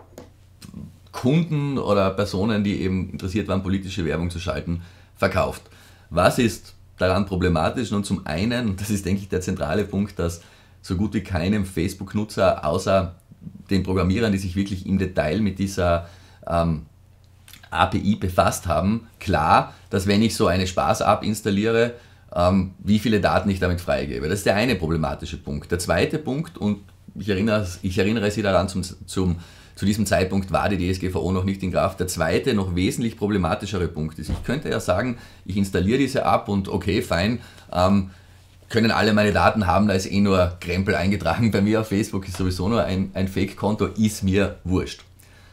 Kunden oder Personen, die eben interessiert waren, politische Werbung zu schalten, verkauft. Was ist daran problematisch? Nun zum einen, und das ist, denke ich, der zentrale Punkt, dass so gut wie keinem Facebook-Nutzer, außer den Programmierern, die sich wirklich im Detail mit dieser ähm, A P I befasst haben, klar, dass wenn ich so eine Spaß-App installiere, ähm, wie viele Daten ich damit freigebe. Das ist der eine problematische Punkt. Der zweite Punkt, und ich erinnere, ich erinnere Sie daran, zum, zum, zu diesem Zeitpunkt war die D S G V O noch nicht in Kraft. Der zweite, noch wesentlich problematischere Punkt ist, ich könnte ja sagen, ich installiere diese App und okay, fein, ähm, können alle meine Daten haben, da ist eh nur Krempel eingetragen. Bei mir auf Facebook ist sowieso nur ein, ein Fake-Konto, ist mir wurscht.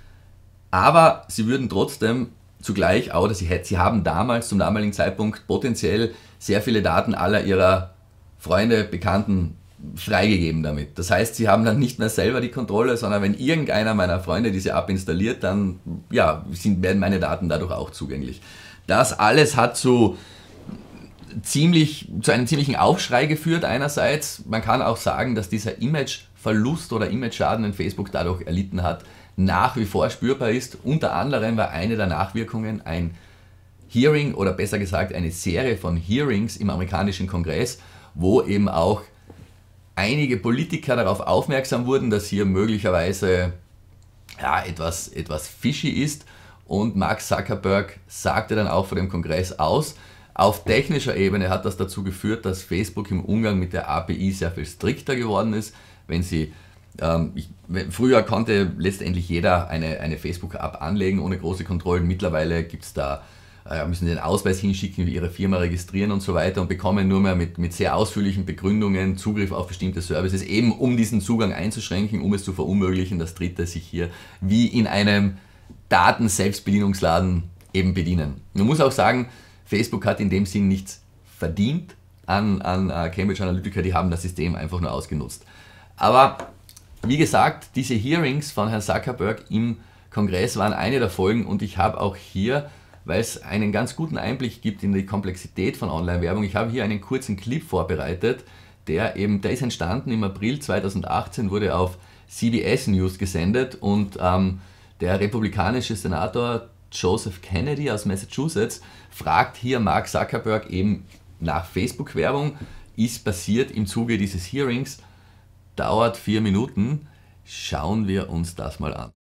Aber sie würden trotzdem zugleich auch, dass sie, sie haben damals zum damaligen Zeitpunkt potenziell sehr viele Daten aller ihrer Freunde, Bekannten freigegeben damit. Das heißt, sie haben dann nicht mehr selber die Kontrolle, sondern wenn irgendeiner meiner Freunde diese App installiert, dann ja, sind, werden meine Daten dadurch auch zugänglich. Das alles hat zu ziemlich, zu einem ziemlichen Aufschrei geführt einerseits. Man kann auch sagen, dass dieser Imageverlust oder Imageschaden, den Facebook dadurch erlitten hat, nach wie vor spürbar ist. Unter anderem war eine der Nachwirkungen ein Hearing oder besser gesagt eine Serie von Hearings im amerikanischen Kongress, wo eben auch einige Politiker darauf aufmerksam wurden, dass hier möglicherweise ja, etwas, etwas fishy ist, und Mark Zuckerberg sagte dann auch vor dem Kongress aus. Auf technischer Ebene hat das dazu geführt, dass Facebook im Umgang mit der A P I sehr viel strikter geworden ist. Wenn Sie, ähm, ich, früher konnte letztendlich jeder eine, eine Facebook-App anlegen ohne große Kontrollen. Mittlerweile gibt's da, äh, müssen Sie den Ausweis hinschicken, wie Ihre Firma registrieren und so weiter, und bekommen nur mehr mit, mit sehr ausführlichen Begründungen Zugriff auf bestimmte Services, eben um diesen Zugang einzuschränken, um es zu verunmöglichen, dass Dritte sich hier wie in einem Daten-Selbstbedienungsladen eben bedienen. Man muss auch sagen, Facebook hat in dem Sinn nichts verdient an, an uh, Cambridge Analytica, die haben das System einfach nur ausgenutzt. Aber wie gesagt, diese Hearings von Herrn Zuckerberg im Kongress waren eine der Folgen, und ich habe auch hier, weil es einen ganz guten Einblick gibt in die Komplexität von Online-Werbung, ich habe hier einen kurzen Clip vorbereitet, der eben, der ist entstanden im April zweitausendachtzehn, wurde auf C B S News gesendet, und ähm, der republikanische Senator Joseph Kennedy aus Massachusetts fragt hier Mark Zuckerberg eben nach Facebook-Werbung, ist passiert im Zuge dieses Hearings, dauert vier Minuten. Schauen wir uns das mal an.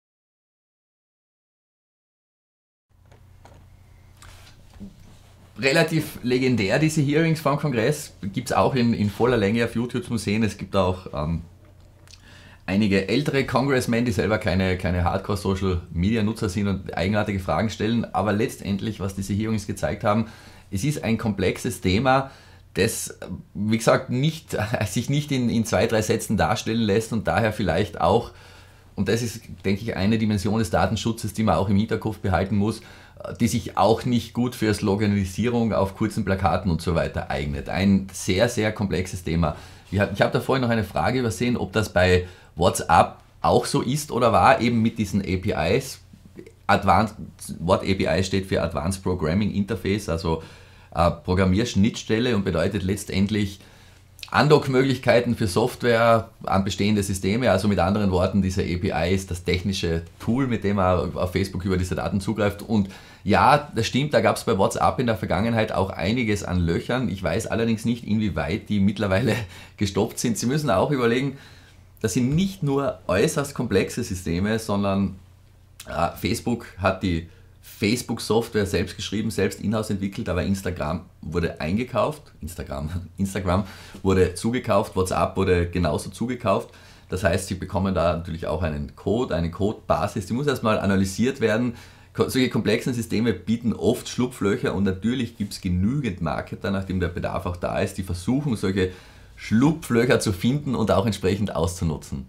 Relativ legendär diese Hearings vom Kongress, gibt es auch in, in voller Länge auf YouTube zu sehen. Es gibt auch ähm, einige ältere Congressmen, die selber keine, keine Hardcore-Social-Media-Nutzer sind und eigenartige Fragen stellen, aber letztendlich, was diese Hearings gezeigt haben, es ist ein komplexes Thema, das, wie gesagt, nicht, sich nicht in, in zwei, drei Sätzen darstellen lässt, und daher vielleicht auch, und das ist, denke ich, eine Dimension des Datenschutzes, die man auch im Hinterkopf behalten muss, die sich auch nicht gut für Sloganisierung auf kurzen Plakaten und so weiter eignet. Ein sehr, sehr komplexes Thema. Ich habe da vorhin noch eine Frage übersehen, ob das bei WhatsApp auch so ist oder war, eben mit diesen A P Is. Advanced, Wort A P I steht für Advanced Programming Interface, also äh, Programmierschnittstelle, und bedeutet letztendlich Andock-Möglichkeiten für Software an bestehende Systeme. Also mit anderen Worten, diese A P I ist das technische Tool, mit dem man auf Facebook über diese Daten zugreift. Und ja, das stimmt, da gab es bei WhatsApp in der Vergangenheit auch einiges an Löchern. Ich weiß allerdings nicht, inwieweit die mittlerweile gestopft sind. Sie müssen auch überlegen, das sind nicht nur äußerst komplexe Systeme, sondern äh, Facebook hat die Facebook-Software selbst geschrieben, selbst in-house entwickelt, aber Instagram wurde eingekauft, Instagram, Instagram wurde zugekauft, WhatsApp wurde genauso zugekauft. Das heißt, Sie bekommen da natürlich auch einen Code, eine Codebasis, die muss erstmal analysiert werden. Solche komplexen Systeme bieten oft Schlupflöcher, und natürlich gibt es genügend Marketer, nachdem der Bedarf auch da ist, die versuchen, solche Schlupflöcher zu finden und auch entsprechend auszunutzen.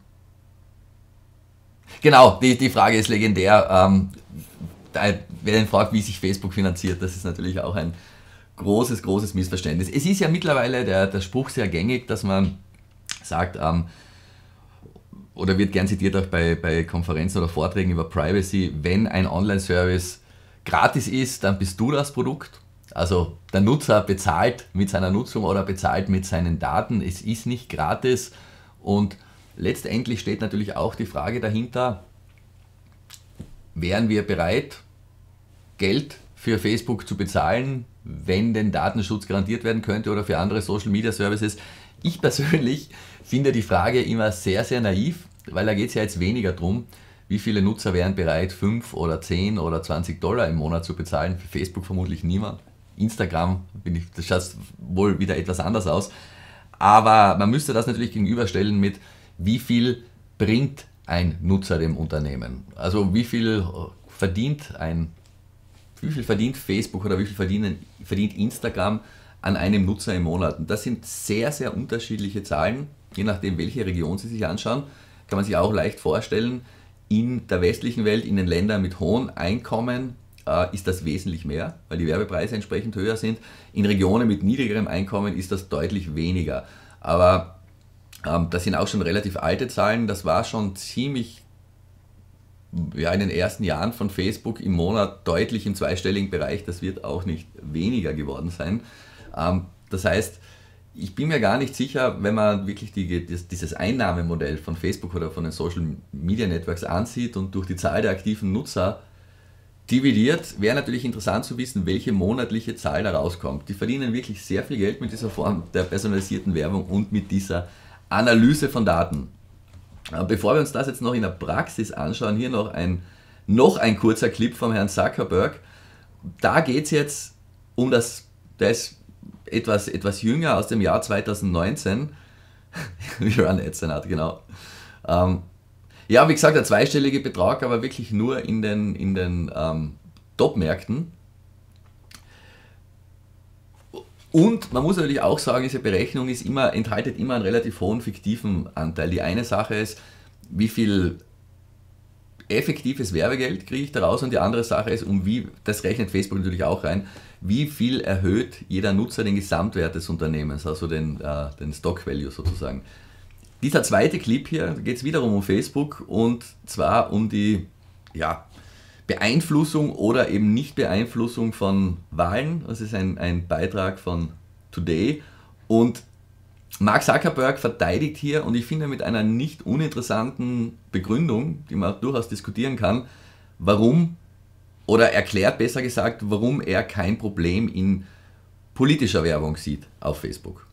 Genau, die, die Frage ist legendär. Ähm, Wer den fragt, wie sich Facebook finanziert, das ist natürlich auch ein großes, großes Missverständnis. Es ist ja mittlerweile der, der Spruch sehr gängig, dass man sagt, ähm, oder wird gern zitiert auch bei, bei Konferenzen oder Vorträgen über Privacy, wenn ein Online-Service gratis ist, dann bist du das Produkt. Also der Nutzer bezahlt mit seiner Nutzung oder bezahlt mit seinen Daten. Es ist nicht gratis, und letztendlich steht natürlich auch die Frage dahinter, wären wir bereit, Geld für Facebook zu bezahlen, wenn denn Datenschutz garantiert werden könnte, oder für andere Social Media Services? Ich persönlich finde die Frage immer sehr, sehr naiv, weil da geht es ja jetzt weniger darum, wie viele Nutzer wären bereit, fünf oder zehn oder zwanzig Dollar im Monat zu bezahlen. Für Facebook vermutlich niemand. Instagram, bin ich, das schaut wohl wieder etwas anders aus. Aber man müsste das natürlich gegenüberstellen mit, wie viel bringt ein Nutzer dem Unternehmen. Also wie viel verdient ein, wie viel verdient Facebook oder wie viel verdienen, verdient Instagram an einem Nutzer im Monat? Und das sind sehr, sehr unterschiedliche Zahlen, je nachdem, welche Region Sie sich anschauen. Kann man sich auch leicht vorstellen, in der westlichen Welt, in den Ländern mit hohen Einkommen, äh, ist das wesentlich mehr, weil die Werbepreise entsprechend höher sind. In Regionen mit niedrigerem Einkommen ist das deutlich weniger. Aber das sind auch schon relativ alte Zahlen. Das war schon ziemlich, ja, in den ersten Jahren von Facebook im Monat deutlich im zweistelligen Bereich. Das wird auch nicht weniger geworden sein. Das heißt, ich bin mir gar nicht sicher, wenn man wirklich die, dieses Einnahmemodell von Facebook oder von den Social Media Networks ansieht und durch die Zahl der aktiven Nutzer dividiert, wäre natürlich interessant zu wissen, welche monatliche Zahl da rauskommt. Die verdienen wirklich sehr viel Geld mit dieser Form der personalisierten Werbung und mit dieser Analyse von Daten. Bevor wir uns das jetzt noch in der Praxis anschauen, hier noch ein, noch ein kurzer Clip vom Herrn Zuckerberg. Da geht es jetzt um das, der ist etwas, etwas jünger, aus dem Jahr zweitausendneunzehn. Wir run Ads, genau. Ähm, ja, wie gesagt, der zweistellige Betrag, aber wirklich nur in den, in den ähm, Top-Märkten. Und man muss natürlich auch sagen, diese Berechnung ist immer, enthaltet immer einen relativ hohen fiktiven Anteil. Die eine Sache ist, wie viel effektives Werbegeld kriege ich daraus, und die andere Sache ist, um wie, das rechnet Facebook natürlich auch rein, wie viel erhöht jeder Nutzer den Gesamtwert des Unternehmens, also den, äh, den Stock Value sozusagen. Dieser zweite Clip hier, da geht es wiederum um Facebook, und zwar um die, ja, Beeinflussung oder eben Nicht-Beeinflussung von Wahlen. Das ist ein, ein Beitrag von Today, und Mark Zuckerberg verteidigt hier, und ich finde mit einer nicht uninteressanten Begründung, die man durchaus diskutieren kann, warum, oder erklärt besser gesagt, warum er kein Problem in politischer Werbung sieht auf Facebook.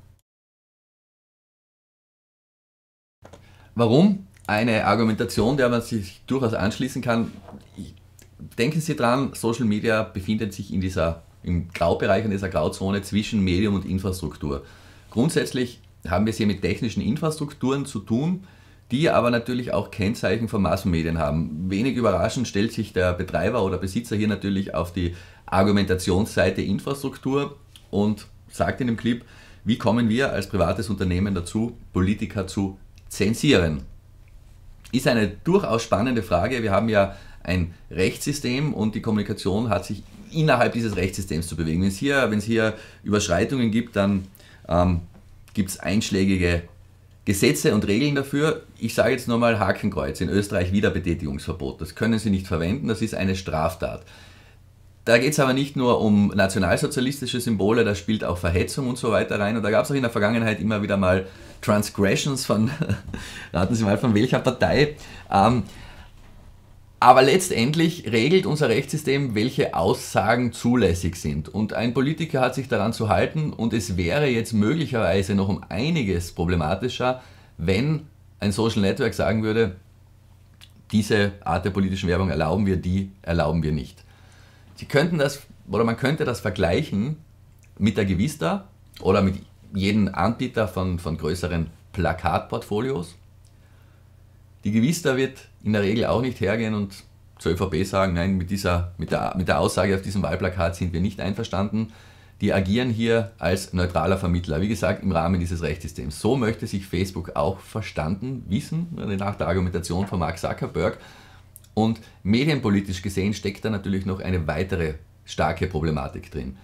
Warum? Eine Argumentation, der man sich durchaus anschließen kann. Denken Sie dran, Social Media befindet sich in dieser, im Graubereich, in dieser Grauzone zwischen Medium und Infrastruktur. Grundsätzlich haben wir es hier mit technischen Infrastrukturen zu tun, die aber natürlich auch Kennzeichen von Massenmedien haben. Wenig überraschend stellt sich der Betreiber oder Besitzer hier natürlich auf die Argumentationsseite Infrastruktur und sagt in dem Clip, wie kommen wir als privates Unternehmen dazu, Politiker zu zensieren? Ist eine durchaus spannende Frage. Wir haben ja ein Rechtssystem, und die Kommunikation hat sich innerhalb dieses Rechtssystems zu bewegen. Wenn es hier, wenn es hier Überschreitungen gibt, dann ähm, gibt es einschlägige Gesetze und Regeln dafür, ich sage jetzt nochmal Hakenkreuz, in Österreich Wiederbetätigungsverbot. Das können Sie nicht verwenden, das ist eine Straftat. Da geht es aber nicht nur um nationalsozialistische Symbole, da spielt auch Verhetzung und so weiter rein. Und da gab es auch in der Vergangenheit immer wieder mal Transgressions von, raten Sie mal, von welcher Partei. Ähm, aber letztendlich regelt unser Rechtssystem, welche Aussagen zulässig sind. Und ein Politiker hat sich daran zu halten und es wäre jetzt möglicherweise noch um einiges problematischer, wenn ein Social Network sagen würde, diese Art der politischen Werbung erlauben wir, die erlauben wir nicht. Sie könnten das, oder man könnte das vergleichen mit der Gewista oder mit jedem Anbieter von, von größeren Plakatportfolios. Die Gewista wird in der Regel auch nicht hergehen und zur ÖVP sagen, nein, mit, dieser, mit, der, mit der Aussage auf diesem Wahlplakat sind wir nicht einverstanden. Die agieren hier als neutraler Vermittler, wie gesagt, im Rahmen dieses Rechtssystems. So möchte sich Facebook auch verstanden wissen, nach der Argumentation von Mark Zuckerberg. Und medienpolitisch gesehen steckt da natürlich noch eine weitere starke Problematik drin.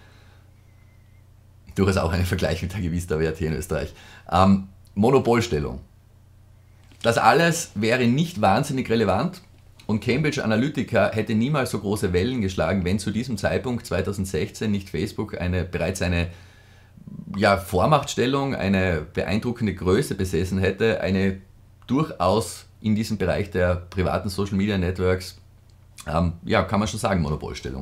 Durchaus auch ein Vergleich mit der Gewista wert hier in Österreich. Ähm, Monopolstellung. Das alles wäre nicht wahnsinnig relevant und Cambridge Analytica hätte niemals so große Wellen geschlagen, wenn zu diesem Zeitpunkt zweitausendsechzehn nicht Facebook eine, bereits eine ja, Vormachtstellung, eine beeindruckende Größe besessen hätte, eine durchaus in diesem Bereich der privaten Social Media Networks, ähm, ja, kann man schon sagen, Monopolstellung.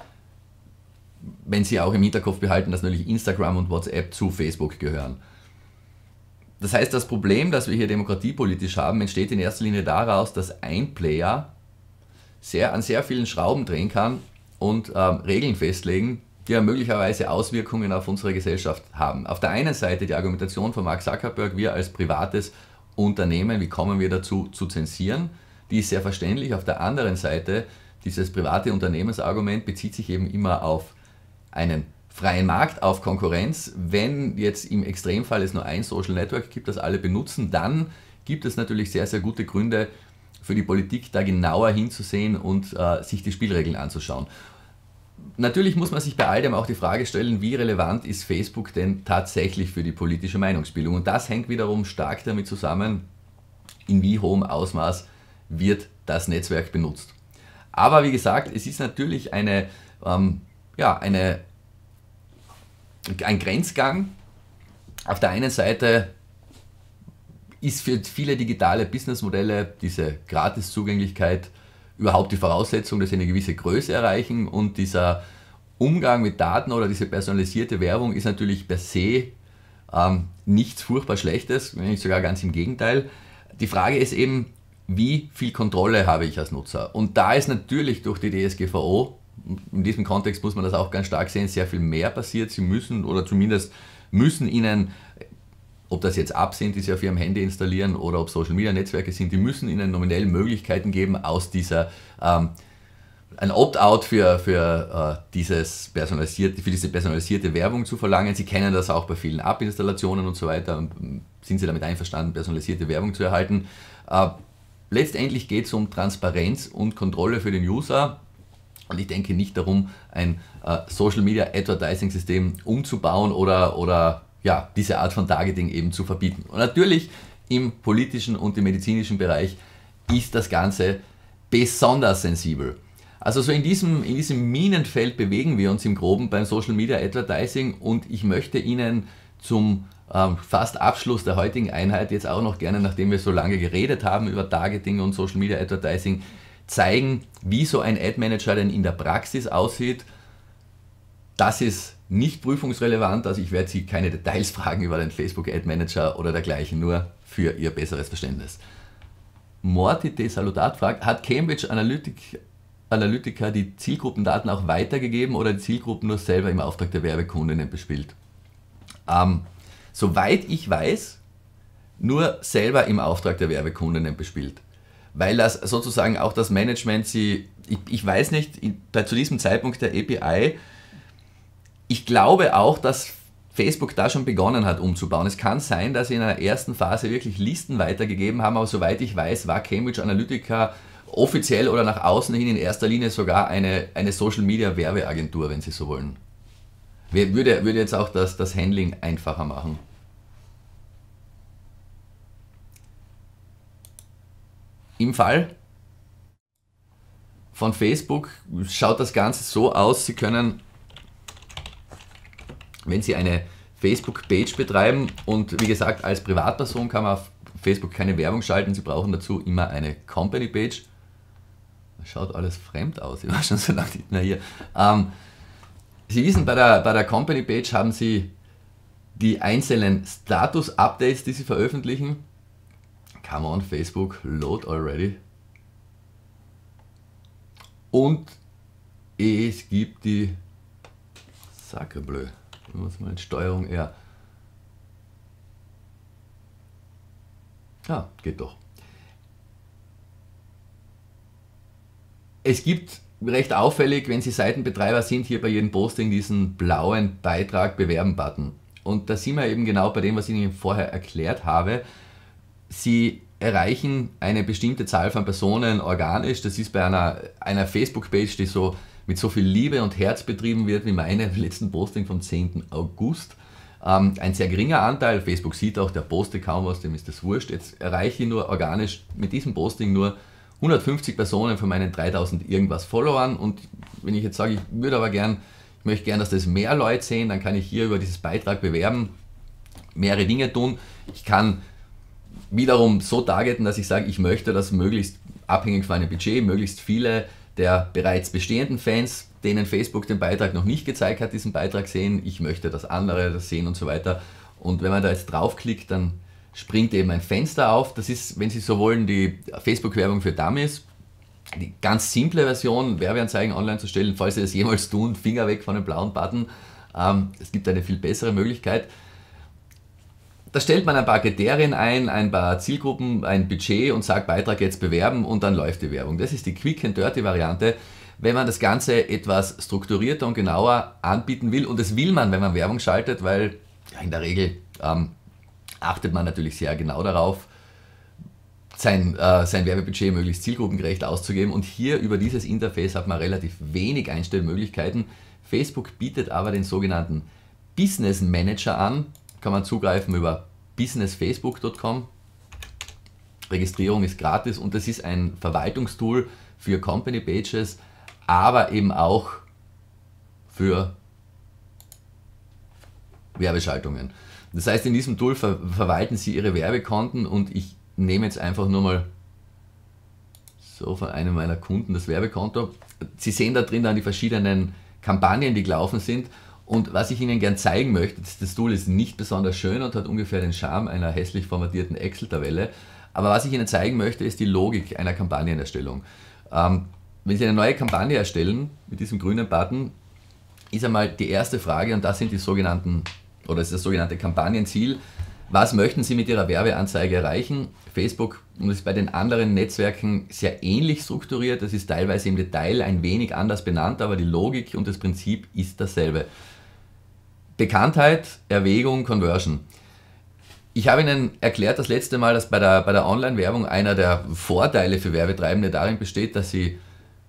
Wenn Sie auch im Hinterkopf behalten, dass natürlich Instagram und WhatsApp zu Facebook gehören. Das heißt, das Problem, das wir hier demokratiepolitisch haben, entsteht in erster Linie daraus, dass ein Player sehr, an sehr vielen Schrauben drehen kann und ähm, Regeln festlegen, die ja möglicherweise Auswirkungen auf unsere Gesellschaft haben. Auf der einen Seite die Argumentation von Mark Zuckerberg, wir als privates Unternehmen, wie kommen wir dazu, zu zensieren? Die ist sehr verständlich. Auf der anderen Seite, dieses private Unternehmensargument bezieht sich eben immer auf einen freien Markt, auf Konkurrenz. Wenn jetzt im Extremfall es nur ein Social Network gibt, das alle benutzen, dann gibt es natürlich sehr, sehr gute Gründe für die Politik, da genauer hinzusehen und äh, sich die Spielregeln anzuschauen. Natürlich muss man sich bei all dem auch die Frage stellen, wie relevant ist Facebook denn tatsächlich für die politische Meinungsbildung? Und das hängt wiederum stark damit zusammen, in wie hohem Ausmaß wird das Netzwerk benutzt. Aber wie gesagt, es ist natürlich eine, ähm, ja, eine, ein Grenzgang. Auf der einen Seite ist für viele digitale Businessmodelle diese Gratiszugänglichkeit überhaupt die Voraussetzung, dass sie eine gewisse Größe erreichen, und dieser Umgang mit Daten oder diese personalisierte Werbung ist natürlich per se ähm, nichts furchtbar Schlechtes, wenn nicht sogar ganz im Gegenteil. Die Frage ist eben, wie viel Kontrolle habe ich als Nutzer? Und da ist natürlich durch die D S G V O, in diesem Kontext muss man das auch ganz stark sehen, sehr viel mehr passiert. Sie müssen, oder zumindest müssen Ihnen, ob das jetzt Apps sind, die Sie auf Ihrem Handy installieren, oder ob Social Media Netzwerke sind, die müssen Ihnen nominell Möglichkeiten geben, aus dieser, ähm, ein Opt-out für, für, äh, dieses personalisierte, für diese personalisierte Werbung zu verlangen. Sie kennen das auch bei vielen App-Installationen und so weiter. Sind Sie damit einverstanden, personalisierte Werbung zu erhalten? Äh, letztendlich geht es um Transparenz und Kontrolle für den User. Und ich denke nicht darum, ein äh, Social Media Advertising System umzubauen oder, oder ja, diese Art von Targeting eben zu verbieten. Und natürlich im politischen und im medizinischen Bereich ist das Ganze besonders sensibel. Also so in diesem, in diesem Minenfeld bewegen wir uns im Groben beim Social Media Advertising, und ich möchte Ihnen zum ähm, fast Abschluss der heutigen Einheit jetzt auch noch gerne, nachdem wir so lange geredet haben über Targeting und Social Media Advertising, zeigen, wie so ein Ad Manager denn in der Praxis aussieht. Das ist nicht prüfungsrelevant, also ich werde Sie keine Details fragen über den Facebook Ad Manager oder dergleichen, nur für Ihr besseres Verständnis. Morty de Salutat fragt, hat Cambridge Analytic, Analytica die Zielgruppendaten auch weitergegeben oder die Zielgruppen nur selber im Auftrag der Werbekundinnen bespielt? Ähm, soweit ich weiß, nur selber im Auftrag der Werbekundinnen bespielt. Weil das sozusagen auch das Management, sie, ich, ich weiß nicht, in, zu diesem Zeitpunkt der A P I, ich glaube auch, dass Facebook da schon begonnen hat umzubauen. Es kann sein, dass sie in einer ersten Phase wirklich Listen weitergegeben haben, aber soweit ich weiß, war Cambridge Analytica offiziell oder nach außen hin in erster Linie sogar eine, eine Social Media Werbeagentur, wenn Sie so wollen. Würde, würde jetzt auch das, das Handling einfacher machen. Im Fall von Facebook schaut das Ganze so aus, Sie können, wenn Sie eine Facebook-Page betreiben und wie gesagt, als Privatperson kann man auf Facebook keine Werbung schalten, Sie brauchen dazu immer eine Company-Page. Schaut alles fremd aus, ich war schon so lange nicht mehr hier. Ähm, Sie wissen, bei der, bei der Company-Page haben Sie die einzelnen Status-Updates, die Sie veröffentlichen. Come on, Facebook, load already. Und es gibt die Sacrebleu. Ich muss mal in Steuerung R. Ja, geht doch. Es gibt recht auffällig, wenn Sie Seitenbetreiber sind, hier bei jedem Posting diesen blauen Beitrag bewerben-Button. Und da sind wir eben genau bei dem, was ich Ihnen vorher erklärt habe. Sie erreichen eine bestimmte Zahl von Personen organisch. Das ist bei einer, einer Facebook-Page, die so mit so viel Liebe und Herz betrieben wird wie meine letzten Posting vom zehnten August. Ähm, ein sehr geringer Anteil. Facebook sieht auch, der postet kaum was, dem ist das wurscht. Jetzt erreiche ich nur organisch mit diesem Posting nur hundertfünfzig Personen von meinen dreitausend irgendwas Followern. Und wenn ich jetzt sage, ich würde aber gern, ich möchte gern, dass das mehr Leute sehen, dann kann ich hier über dieses Beitrag bewerben, mehrere Dinge tun. Ich kann wiederum so targeten, dass ich sage, ich möchte, dass möglichst, abhängig von meinem Budget, möglichst viele der bereits bestehenden Fans, denen Facebook den Beitrag noch nicht gezeigt hat, diesen Beitrag sehen. Ich möchte, dass andere das sehen und so weiter. Und wenn man da jetzt draufklickt, dann springt eben ein Fenster auf. Das ist, wenn Sie so wollen, die Facebook-Werbung für Dummies. Die ganz simple Version, Werbeanzeigen online zu stellen, falls Sie das jemals tun, Finger weg von dem blauen Button. Ähm, es gibt eine viel bessere Möglichkeit. Da stellt man ein paar Kriterien ein, ein paar Zielgruppen, ein Budget und sagt, Beitrag jetzt bewerben und dann läuft die Werbung. Das ist die Quick and Dirty Variante. Wenn man das Ganze etwas strukturierter und genauer anbieten will, und das will man, wenn man Werbung schaltet, weil ja, in der Regel ähm, achtet man natürlich sehr genau darauf, sein, äh, sein Werbebudget möglichst zielgruppengerecht auszugeben, und hier über dieses Interface hat man relativ wenig Einstellmöglichkeiten. Facebook bietet aber den sogenannten Business Manager an, kann man zugreifen über business facebook punkt com. Registrierung ist gratis und das ist ein Verwaltungstool für Company Pages, aber eben auch für Werbeschaltungen. Das heißt, in diesem Tool ver verwalten Sie Ihre Werbekonten, und ich nehme jetzt einfach nur mal so von einem meiner Kunden das Werbekonto. Sie sehen da drin dann die verschiedenen Kampagnen, die gelaufen sind. Und was ich Ihnen gern zeigen möchte, das Tool ist nicht besonders schön und hat ungefähr den Charme einer hässlich formatierten Excel-Tabelle. Aber was ich Ihnen zeigen möchte, ist die Logik einer Kampagnenerstellung. Ähm, wenn Sie eine neue Kampagne erstellen, mit diesem grünen Button, ist einmal die erste Frage, und das sind die sogenannten, oder das ist das sogenannte Kampagnenziel. Was möchten Sie mit Ihrer Werbeanzeige erreichen? Facebook, und das ist bei den anderen Netzwerken sehr ähnlich strukturiert, das ist teilweise im Detail ein wenig anders benannt, aber die Logik und das Prinzip ist dasselbe. Bekanntheit, Erwägung, Conversion. Ich habe Ihnen erklärt das letzte Mal, dass bei der, bei der Online-Werbung einer der Vorteile für Werbetreibende darin besteht, dass sie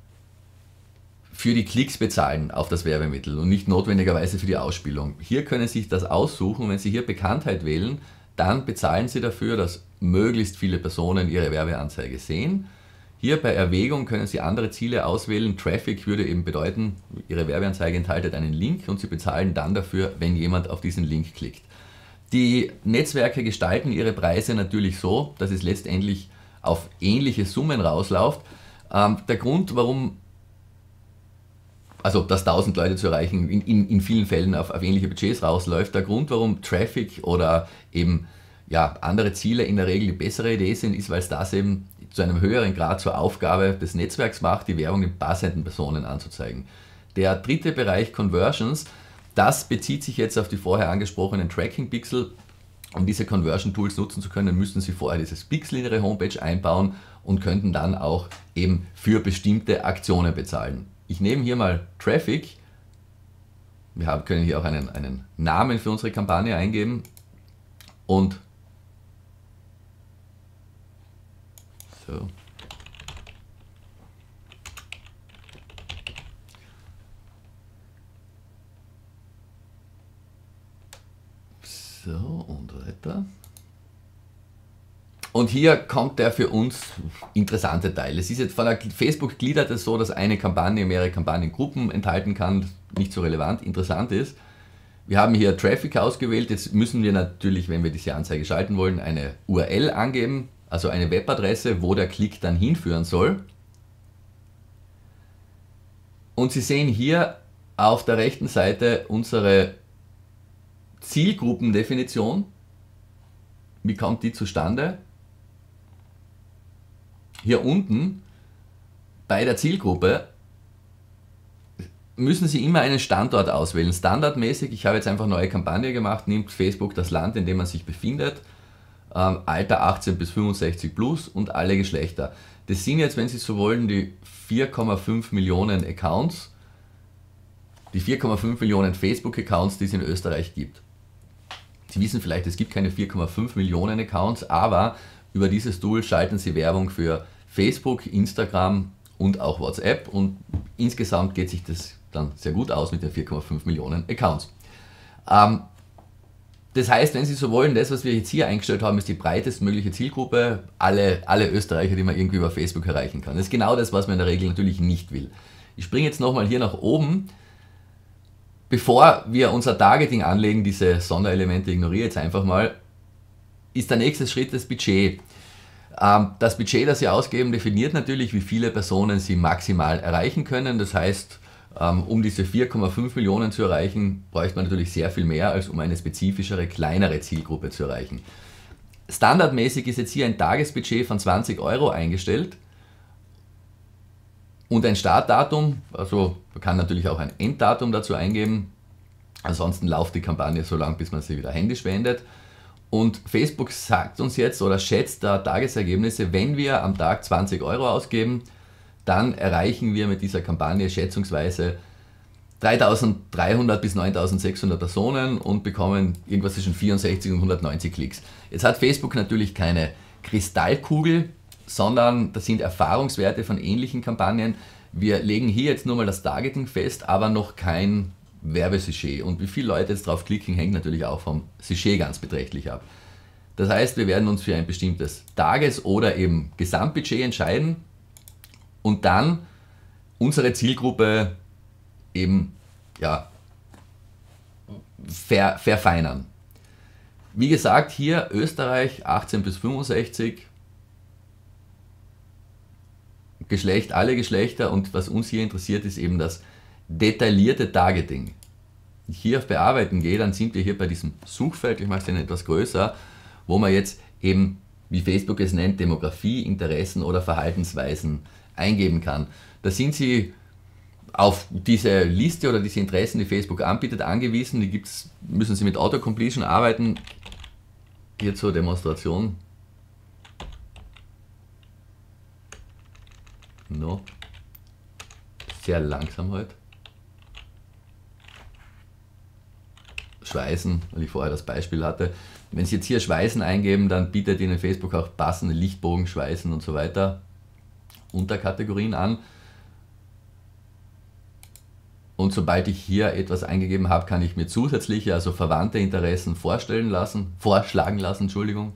für die Klicks bezahlen auf das Werbemittel und nicht notwendigerweise für die Ausspielung. Hier können Sie sich das aussuchen. Wenn Sie hier Bekanntheit wählen, dann bezahlen Sie dafür, dass möglichst viele Personen Ihre Werbeanzeige sehen. Hier bei Erwägung können Sie andere Ziele auswählen. Traffic würde eben bedeuten, Ihre Werbeanzeige enthält einen Link und Sie bezahlen dann dafür, wenn jemand auf diesen Link klickt. Die Netzwerke gestalten ihre Preise natürlich so, dass es letztendlich auf ähnliche Summen rausläuft. Ähm, der Grund, warum, also das tausend Leute zu erreichen, in, in, in vielen Fällen auf, auf ähnliche Budgets rausläuft, der Grund, warum Traffic oder eben ja, andere Ziele in der Regel die bessere Idee sind, ist, weil es das eben zu einem höheren Grad zur Aufgabe des Netzwerks macht, die Werbung den passenden Personen anzuzeigen. Der dritte Bereich, Conversions, das bezieht sich jetzt auf die vorher angesprochenen Tracking-Pixel. Um diese Conversion-Tools nutzen zu können, müssten Sie vorher dieses Pixel in Ihre Homepage einbauen und könnten dann auch eben für bestimmte Aktionen bezahlen. Ich nehme hier mal Traffic. Wir haben, können hier auch einen, einen Namen für unsere Kampagne eingeben und so. So und weiter. Und hier kommt der für uns interessante Teil. Es ist jetzt von der Facebook gliedert es so, dass eine Kampagne mehrere Kampagnengruppen enthalten kann, nicht so relevant. Interessant ist, wir haben hier Traffic ausgewählt. Jetzt müssen wir natürlich, wenn wir diese Anzeige schalten wollen, eine U R L angeben, also eine Webadresse, wo der Klick dann hinführen soll. Und Sie sehen hier auf der rechten Seite unsere Zielgruppendefinition. Wie kommt die zustande? Hier unten bei der Zielgruppe müssen Sie immer einen Standort auswählen. Standardmäßig, ich habe jetzt einfach eine neue Kampagne gemacht, nimmt Facebook das Land, in dem man sich befindet, ähm, Alter achtzehn bis fünfundsechzig plus und alle Geschlechter. Das sind jetzt, wenn Sie so wollen, die vier Komma fünf Millionen Accounts, die vier Komma fünf Millionen Facebook-Accounts, die es in Österreich gibt. Sie wissen vielleicht, es gibt keine vier Komma fünf Millionen Accounts, aber über dieses Tool schalten Sie Werbung für Facebook, Instagram und auch WhatsApp und insgesamt geht sich das dann sehr gut aus mit den vier Komma fünf Millionen Accounts. Ähm, das heißt, wenn Sie so wollen, das, was wir jetzt hier eingestellt haben, ist die breitestmögliche Zielgruppe, alle, alle Österreicher, die man irgendwie über Facebook erreichen kann. Das ist genau das, was man in der Regel natürlich nicht will. Ich springe jetzt nochmal hier nach oben. Bevor wir unser Targeting anlegen, diese Sonderelemente ignoriere jetzt einfach mal, ist der nächste Schritt das Budget. Das Budget, das Sie ausgeben, definiert natürlich, wie viele Personen Sie maximal erreichen können. Das heißt, um diese vier Komma fünf Millionen zu erreichen, bräuchte man natürlich sehr viel mehr, als um eine spezifischere, kleinere Zielgruppe zu erreichen. Standardmäßig ist jetzt hier ein Tagesbudget von zwanzig Euro eingestellt und ein Startdatum, also man kann natürlich auch ein Enddatum dazu eingeben. Ansonsten läuft die Kampagne so lange, bis man sie wieder händisch beendet. Und Facebook sagt uns jetzt oder schätzt da Tagesergebnisse, wenn wir am Tag zwanzig Euro ausgeben, dann erreichen wir mit dieser Kampagne schätzungsweise dreitausenddreihundert bis neuntausendsechshundert Personen und bekommen irgendwas zwischen vierundsechzig und hundertneunzig Klicks. Jetzt hat Facebook natürlich keine Kristallkugel, sondern das sind Erfahrungswerte von ähnlichen Kampagnen. Wir legen hier jetzt nur mal das Targeting fest, aber noch kein Werbesujet. Und wie viele Leute jetzt drauf klicken, hängt natürlich auch vom Sujet ganz beträchtlich ab. Das heißt, wir werden uns für ein bestimmtes Tages- oder eben Gesamtbudget entscheiden und dann unsere Zielgruppe eben ja, ver, verfeinern. Wie gesagt, hier Österreich achtzehn bis fünfundsechzig, Geschlecht, alle Geschlechter, und was uns hier interessiert, ist eben das detaillierte Targeting. Wenn ich hier auf Bearbeiten gehe, dann sind wir hier bei diesem Suchfeld, ich mache es dann etwas größer, wo man jetzt eben, wie Facebook es nennt, Demografie, Interessen oder Verhaltensweisen eingeben kann. Da sind Sie auf diese Liste oder diese Interessen, die Facebook anbietet, angewiesen. Die gibt's, müssen Sie mit Autocompletion arbeiten. Hier zur Demonstration. No. Sehr langsam heute. Schweißen, weil ich vorher das Beispiel hatte. Wenn Sie jetzt hier Schweißen eingeben, dann bietet Ihnen Facebook auch passende Lichtbogen, Schweißen und so weiter Unterkategorien an. Und sobald ich hier etwas eingegeben habe, kann ich mir zusätzliche, also verwandte Interessen vorstellen lassen, vorschlagen lassen, Entschuldigung.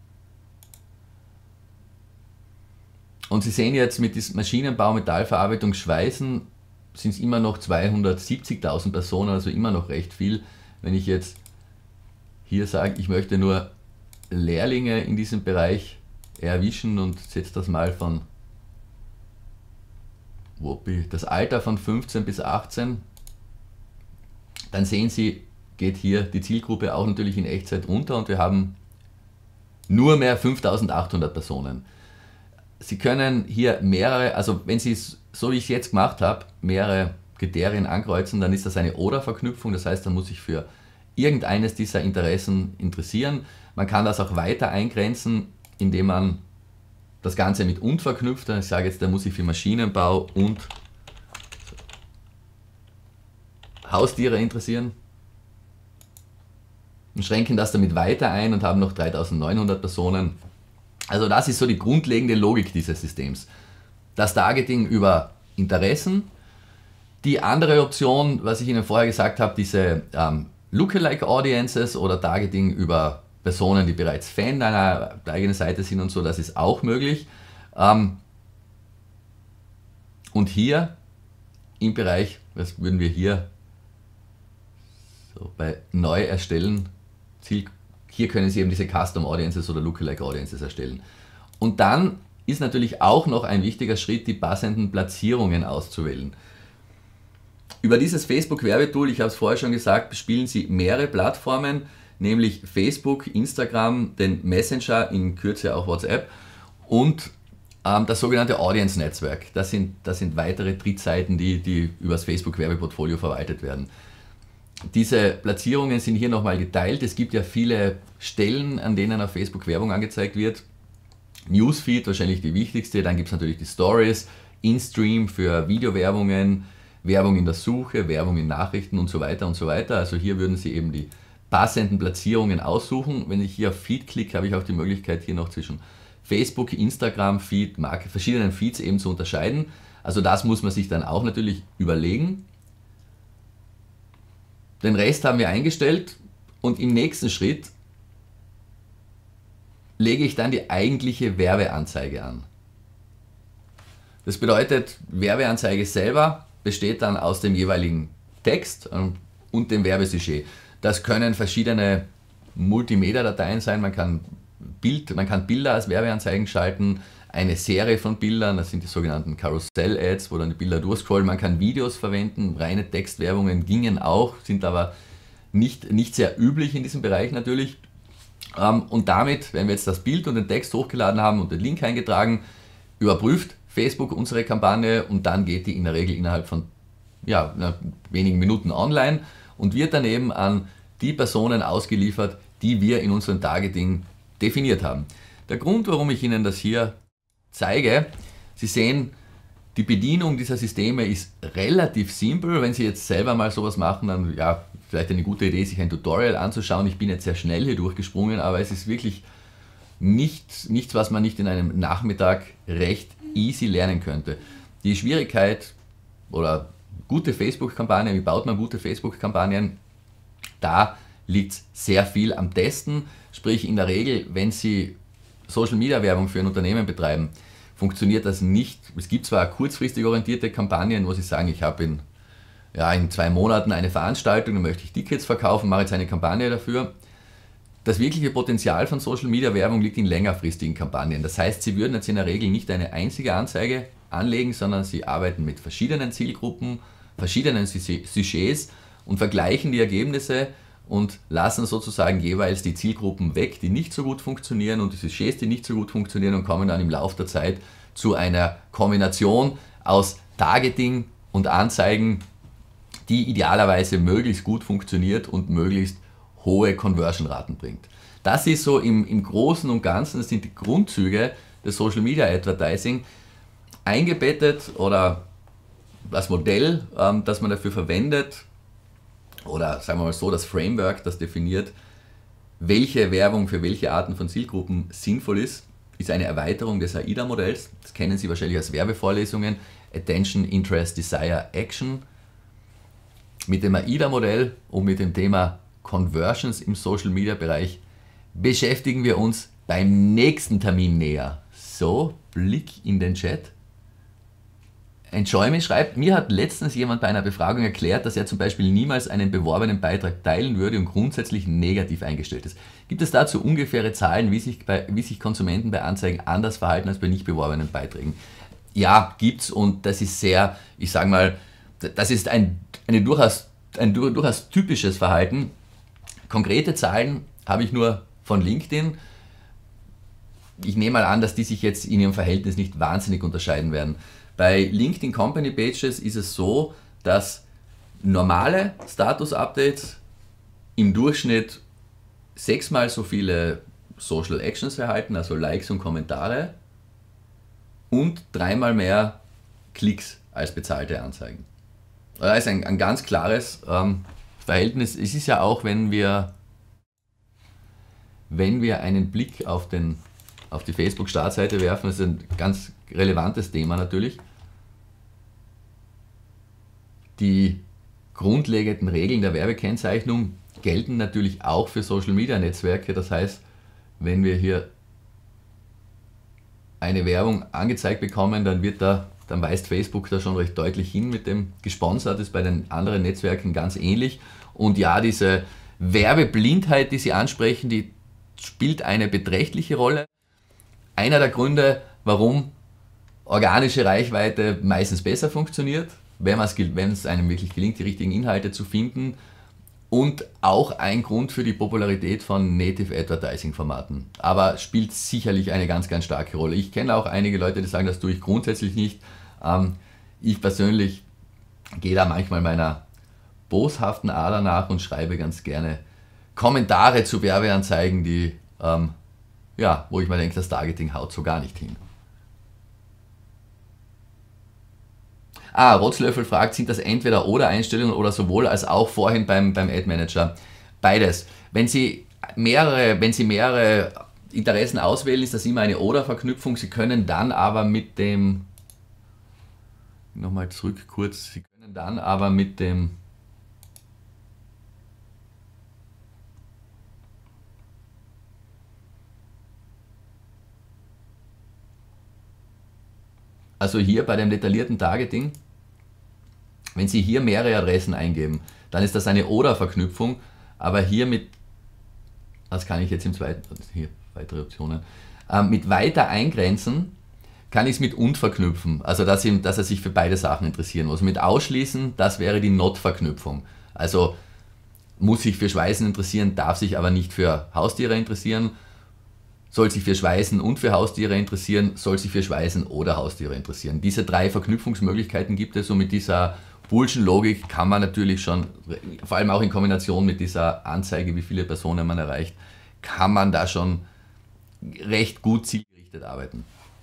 Und Sie sehen jetzt mit diesem Maschinenbau, Metallverarbeitung, Schweißen sind es immer noch zweihundertsiebzigtausend Personen, also immer noch recht viel. Wenn ich jetzt hier sage, ich möchte nur Lehrlinge in diesem Bereich erwischen und setze das mal von Whoopi, das Alter von fünfzehn bis achtzehn, dann sehen Sie, geht hier die Zielgruppe auch natürlich in Echtzeit runter und wir haben nur mehr fünftausendachthundert Personen. Sie können hier mehrere, also wenn Sie es, so wie ich es jetzt gemacht habe, mehrere Kriterien ankreuzen, dann ist das eine Oder-Verknüpfung, das heißt, dann muss ich für irgendeines dieser Interessen interessieren. Man kann das auch weiter eingrenzen, indem man das Ganze mit und verknüpft. Ich sage jetzt, da muss ich für Maschinenbau und Haustiere interessieren. Und schränken das damit weiter ein und haben noch dreitausendneunhundert Personen. Also das ist so die grundlegende Logik dieses Systems. Das Targeting über Interessen. Die andere Option, was ich Ihnen vorher gesagt habe, diese ähm, Lookalike Audiences oder Targeting über Personen, die bereits Fan deiner eigenen Seite sind und so, das ist auch möglich. Ähm, und hier im Bereich, was würden wir hier so bei neu erstellen, Ziel, hier können Sie eben diese Custom Audiences oder Lookalike Audiences erstellen. Und dann ist natürlich auch noch ein wichtiger Schritt, die passenden Platzierungen auszuwählen. Über dieses Facebook-Werbetool, ich habe es vorher schon gesagt, bespielen Sie mehrere Plattformen, nämlich Facebook, Instagram, den Messenger, in Kürze auch WhatsApp und ähm, das sogenannte Audience-Netzwerk. Das sind, das sind weitere Drittseiten, die, die über das Facebook-Werbeportfolio verwaltet werden. Diese Platzierungen sind hier nochmal geteilt. Es gibt ja viele Stellen, an denen auf Facebook Werbung angezeigt wird. Newsfeed, wahrscheinlich die wichtigste, dann gibt es natürlich die Stories, InStream für Videowerbungen, Werbung in der Suche, Werbung in Nachrichten und so weiter und so weiter. Also hier würden Sie eben die passenden Platzierungen aussuchen. Wenn ich hier auf Feed klicke, habe ich auch die Möglichkeit, hier noch zwischen Facebook, Instagram, Feed, Marke, verschiedenen Feeds eben zu unterscheiden. Also das muss man sich dann auch natürlich überlegen. Den Rest haben wir eingestellt und im nächsten Schritt lege ich dann die eigentliche Werbeanzeige an. Das bedeutet, Werbeanzeige selber besteht dann aus dem jeweiligen Text und dem Werbesujet. Das können verschiedene Multimedia-Dateien sein, man kann, Bild, man kann Bilder als Werbeanzeigen schalten, eine Serie von Bildern, das sind die sogenannten Karussell-Ads, wo dann die Bilder durchscrollen, man kann Videos verwenden, reine Textwerbungen gingen auch, sind aber nicht, nicht sehr üblich in diesem Bereich natürlich. Und damit, wenn wir jetzt das Bild und den Text hochgeladen haben und den Link eingetragen, überprüft Facebook unsere Kampagne und dann geht die in der Regel innerhalb von ja, wenigen Minuten online und wird dann eben an die Personen ausgeliefert, die wir in unserem Targeting definiert haben. Der Grund, warum ich Ihnen das hier zeige, Sie sehen, die Bedienung dieser Systeme ist relativ simpel. Wenn Sie jetzt selber mal sowas machen, dann ja, vielleicht eine gute Idee, sich ein Tutorial anzuschauen. Ich bin jetzt sehr schnell hier durchgesprungen, aber es ist wirklich nicht, nichts, was man nicht in einem Nachmittag recht easy lernen könnte. Die Schwierigkeit oder gute Facebook-Kampagnen, wie baut man gute Facebook-Kampagnen, da liegt sehr viel am Testen. Sprich, in der Regel, wenn Sie Social-Media-Werbung für ein Unternehmen betreiben, funktioniert das nicht. Es gibt zwar kurzfristig orientierte Kampagnen, wo Sie sagen, ich habe in, ja, in zwei Monaten eine Veranstaltung, dann möchte ich Tickets verkaufen, mache jetzt eine Kampagne dafür. Das wirkliche Potenzial von Social-Media-Werbung liegt in längerfristigen Kampagnen. Das heißt, Sie würden jetzt in der Regel nicht eine einzige Anzeige anlegen, sondern Sie arbeiten mit verschiedenen Zielgruppen, verschiedenen Sujets und vergleichen die Ergebnisse und lassen sozusagen jeweils die Zielgruppen weg, die nicht so gut funktionieren und die Sujets, die nicht so gut funktionieren und kommen dann im Laufe der Zeit zu einer Kombination aus Targeting und Anzeigen, die idealerweise möglichst gut funktioniert und möglichst hohe Conversion-Raten bringt. Das ist so im, im Großen und Ganzen, das sind die Grundzüge des Social Media Advertising, eingebettet oder das Modell, ähm, das man dafür verwendet, oder sagen wir mal so, das Framework, das definiert, welche Werbung für welche Arten von Zielgruppen sinnvoll ist, ist eine Erweiterung des AIDA-Modells. Das kennen Sie wahrscheinlich als Werbevorlesungen. Attention, Interest, Desire, Action. Mit dem AIDA-Modell und mit dem Thema Conversions im Social-Media-Bereich beschäftigen wir uns beim nächsten Termin näher. So, Blick in den Chat. Enjoyme schreibt, mir hat letztens jemand bei einer Befragung erklärt, dass er zum Beispiel niemals einen beworbenen Beitrag teilen würde und grundsätzlich negativ eingestellt ist. Gibt es dazu ungefähre Zahlen, wie sich, bei, wie sich Konsumenten bei Anzeigen anders verhalten als bei nicht beworbenen Beiträgen? Ja, gibt's und das ist sehr, ich sage mal, das ist ein, eine durchaus, ein durchaus typisches Verhalten. Konkrete Zahlen habe ich nur von LinkedIn. Ich nehme mal an, dass die sich jetzt in ihrem Verhältnis nicht wahnsinnig unterscheiden werden. Bei LinkedIn Company Pages ist es so, dass normale Status-Updates im Durchschnitt sechsmal so viele Social Actions erhalten, also Likes und Kommentare, und dreimal mehr Klicks als bezahlte Anzeigen. Das ist ein, ein ganz klares ähm, Verhältnis. Es ist ja auch, wenn wir, wenn wir einen Blick auf, den, auf die Facebook-Startseite werfen, das ist ein ganz relevantes Thema natürlich. Die grundlegenden Regeln der Werbekennzeichnung gelten natürlich auch für Social-Media-Netzwerke. Das heißt, wenn wir hier eine Werbung angezeigt bekommen, dann wird da, dann weist Facebook da schon recht deutlich hin mit dem gesponsert, ist bei den anderen Netzwerken ganz ähnlich. Und ja, diese Werbeblindheit, die Sie ansprechen, die spielt eine beträchtliche Rolle. Einer der Gründe, warum organische Reichweite meistens besser funktioniert, wenn es einem wirklich gelingt, die richtigen Inhalte zu finden, und auch ein Grund für die Popularität von Native Advertising Formaten. Aber spielt sicherlich eine ganz, ganz starke Rolle. Ich kenne auch einige Leute, die sagen, das tue ich grundsätzlich nicht. Ähm, ich persönlich gehe da manchmal meiner boshaften Ader nach und schreibe ganz gerne Kommentare zu Werbeanzeigen, die, ähm, ja, wo ich mir denke, das Targeting haut so gar nicht hin. Ah, Rotzlöffel fragt, sind das entweder oder Einstellungen oder sowohl als auch vorhin beim, beim Ad Manager? Beides. Wenn Sie mehrere, wenn Sie mehrere Interessen auswählen, ist das immer eine Oder-Verknüpfung. Sie können dann aber mit dem, nochmal zurück kurz, Sie können dann aber mit dem, also hier bei dem detaillierten Targeting, wenn Sie hier mehrere Adressen eingeben, dann ist das eine Oder-Verknüpfung, aber hier mit, das kann ich jetzt im zweiten, hier weitere Optionen, äh, mit weiter eingrenzen kann ich es mit und verknüpfen, also dass, ihm, dass er sich für beide Sachen interessieren muss. Mit ausschließen, das wäre die Not-Verknüpfung, also muss sich für Schweißen interessieren, darf sich aber nicht für Haustiere interessieren, soll sich für Schweißen und für Haustiere interessieren, soll sich für Schweißen oder Haustiere interessieren. Diese drei Verknüpfungsmöglichkeiten gibt es und mit dieser Boolschen-Logik kann man natürlich schon, vor allem auch in Kombination mit dieser Anzeige, wie viele Personen man erreicht, kann man da schon recht gut zielgerichtet arbeiten.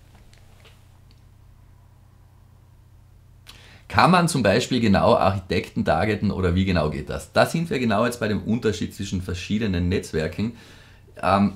Kann man zum Beispiel genau Architekten targeten oder wie genau geht das? Da sind wir genau jetzt bei dem Unterschied zwischen verschiedenen Netzwerken. Ähm,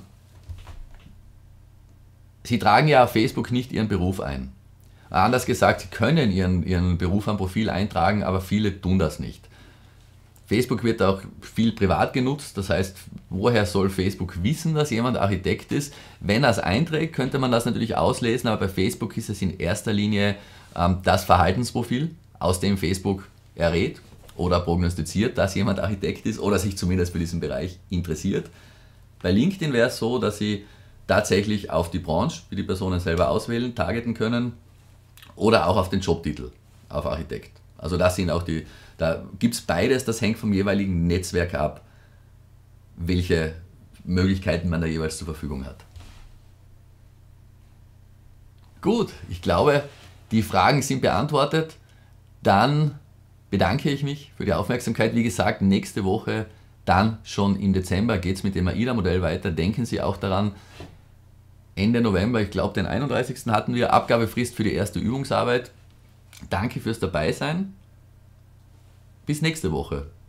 Sie tragen ja auf Facebook nicht Ihren Beruf ein. Anders gesagt, Sie können Ihren, Ihren Beruf am Profil eintragen, aber viele tun das nicht. Facebook wird auch viel privat genutzt, das heißt, woher soll Facebook wissen, dass jemand Architekt ist? Wenn er es einträgt, könnte man das natürlich auslesen, aber bei Facebook ist es in erster Linie ähm, das Verhaltensprofil, aus dem Facebook errät oder prognostiziert, dass jemand Architekt ist oder sich zumindest für diesen Bereich interessiert. Bei LinkedIn wäre es so, dass Sie tatsächlich auf die Branche, die die Personen selber auswählen, targeten können oder auch auf den Jobtitel, auf Architekt. Also das sind auch die, da gibt es beides, das hängt vom jeweiligen Netzwerk ab, welche Möglichkeiten man da jeweils zur Verfügung hat. Gut, ich glaube, die Fragen sind beantwortet. Dann bedanke ich mich für die Aufmerksamkeit. Wie gesagt, nächste Woche, dann schon im Dezember, geht es mit dem AIDA-Modell weiter. Denken Sie auch daran, Ende November, ich glaube den einunddreißigsten hatten wir Abgabefrist für die erste Übungsarbeit. Danke fürs Dabeisein. Bis nächste Woche.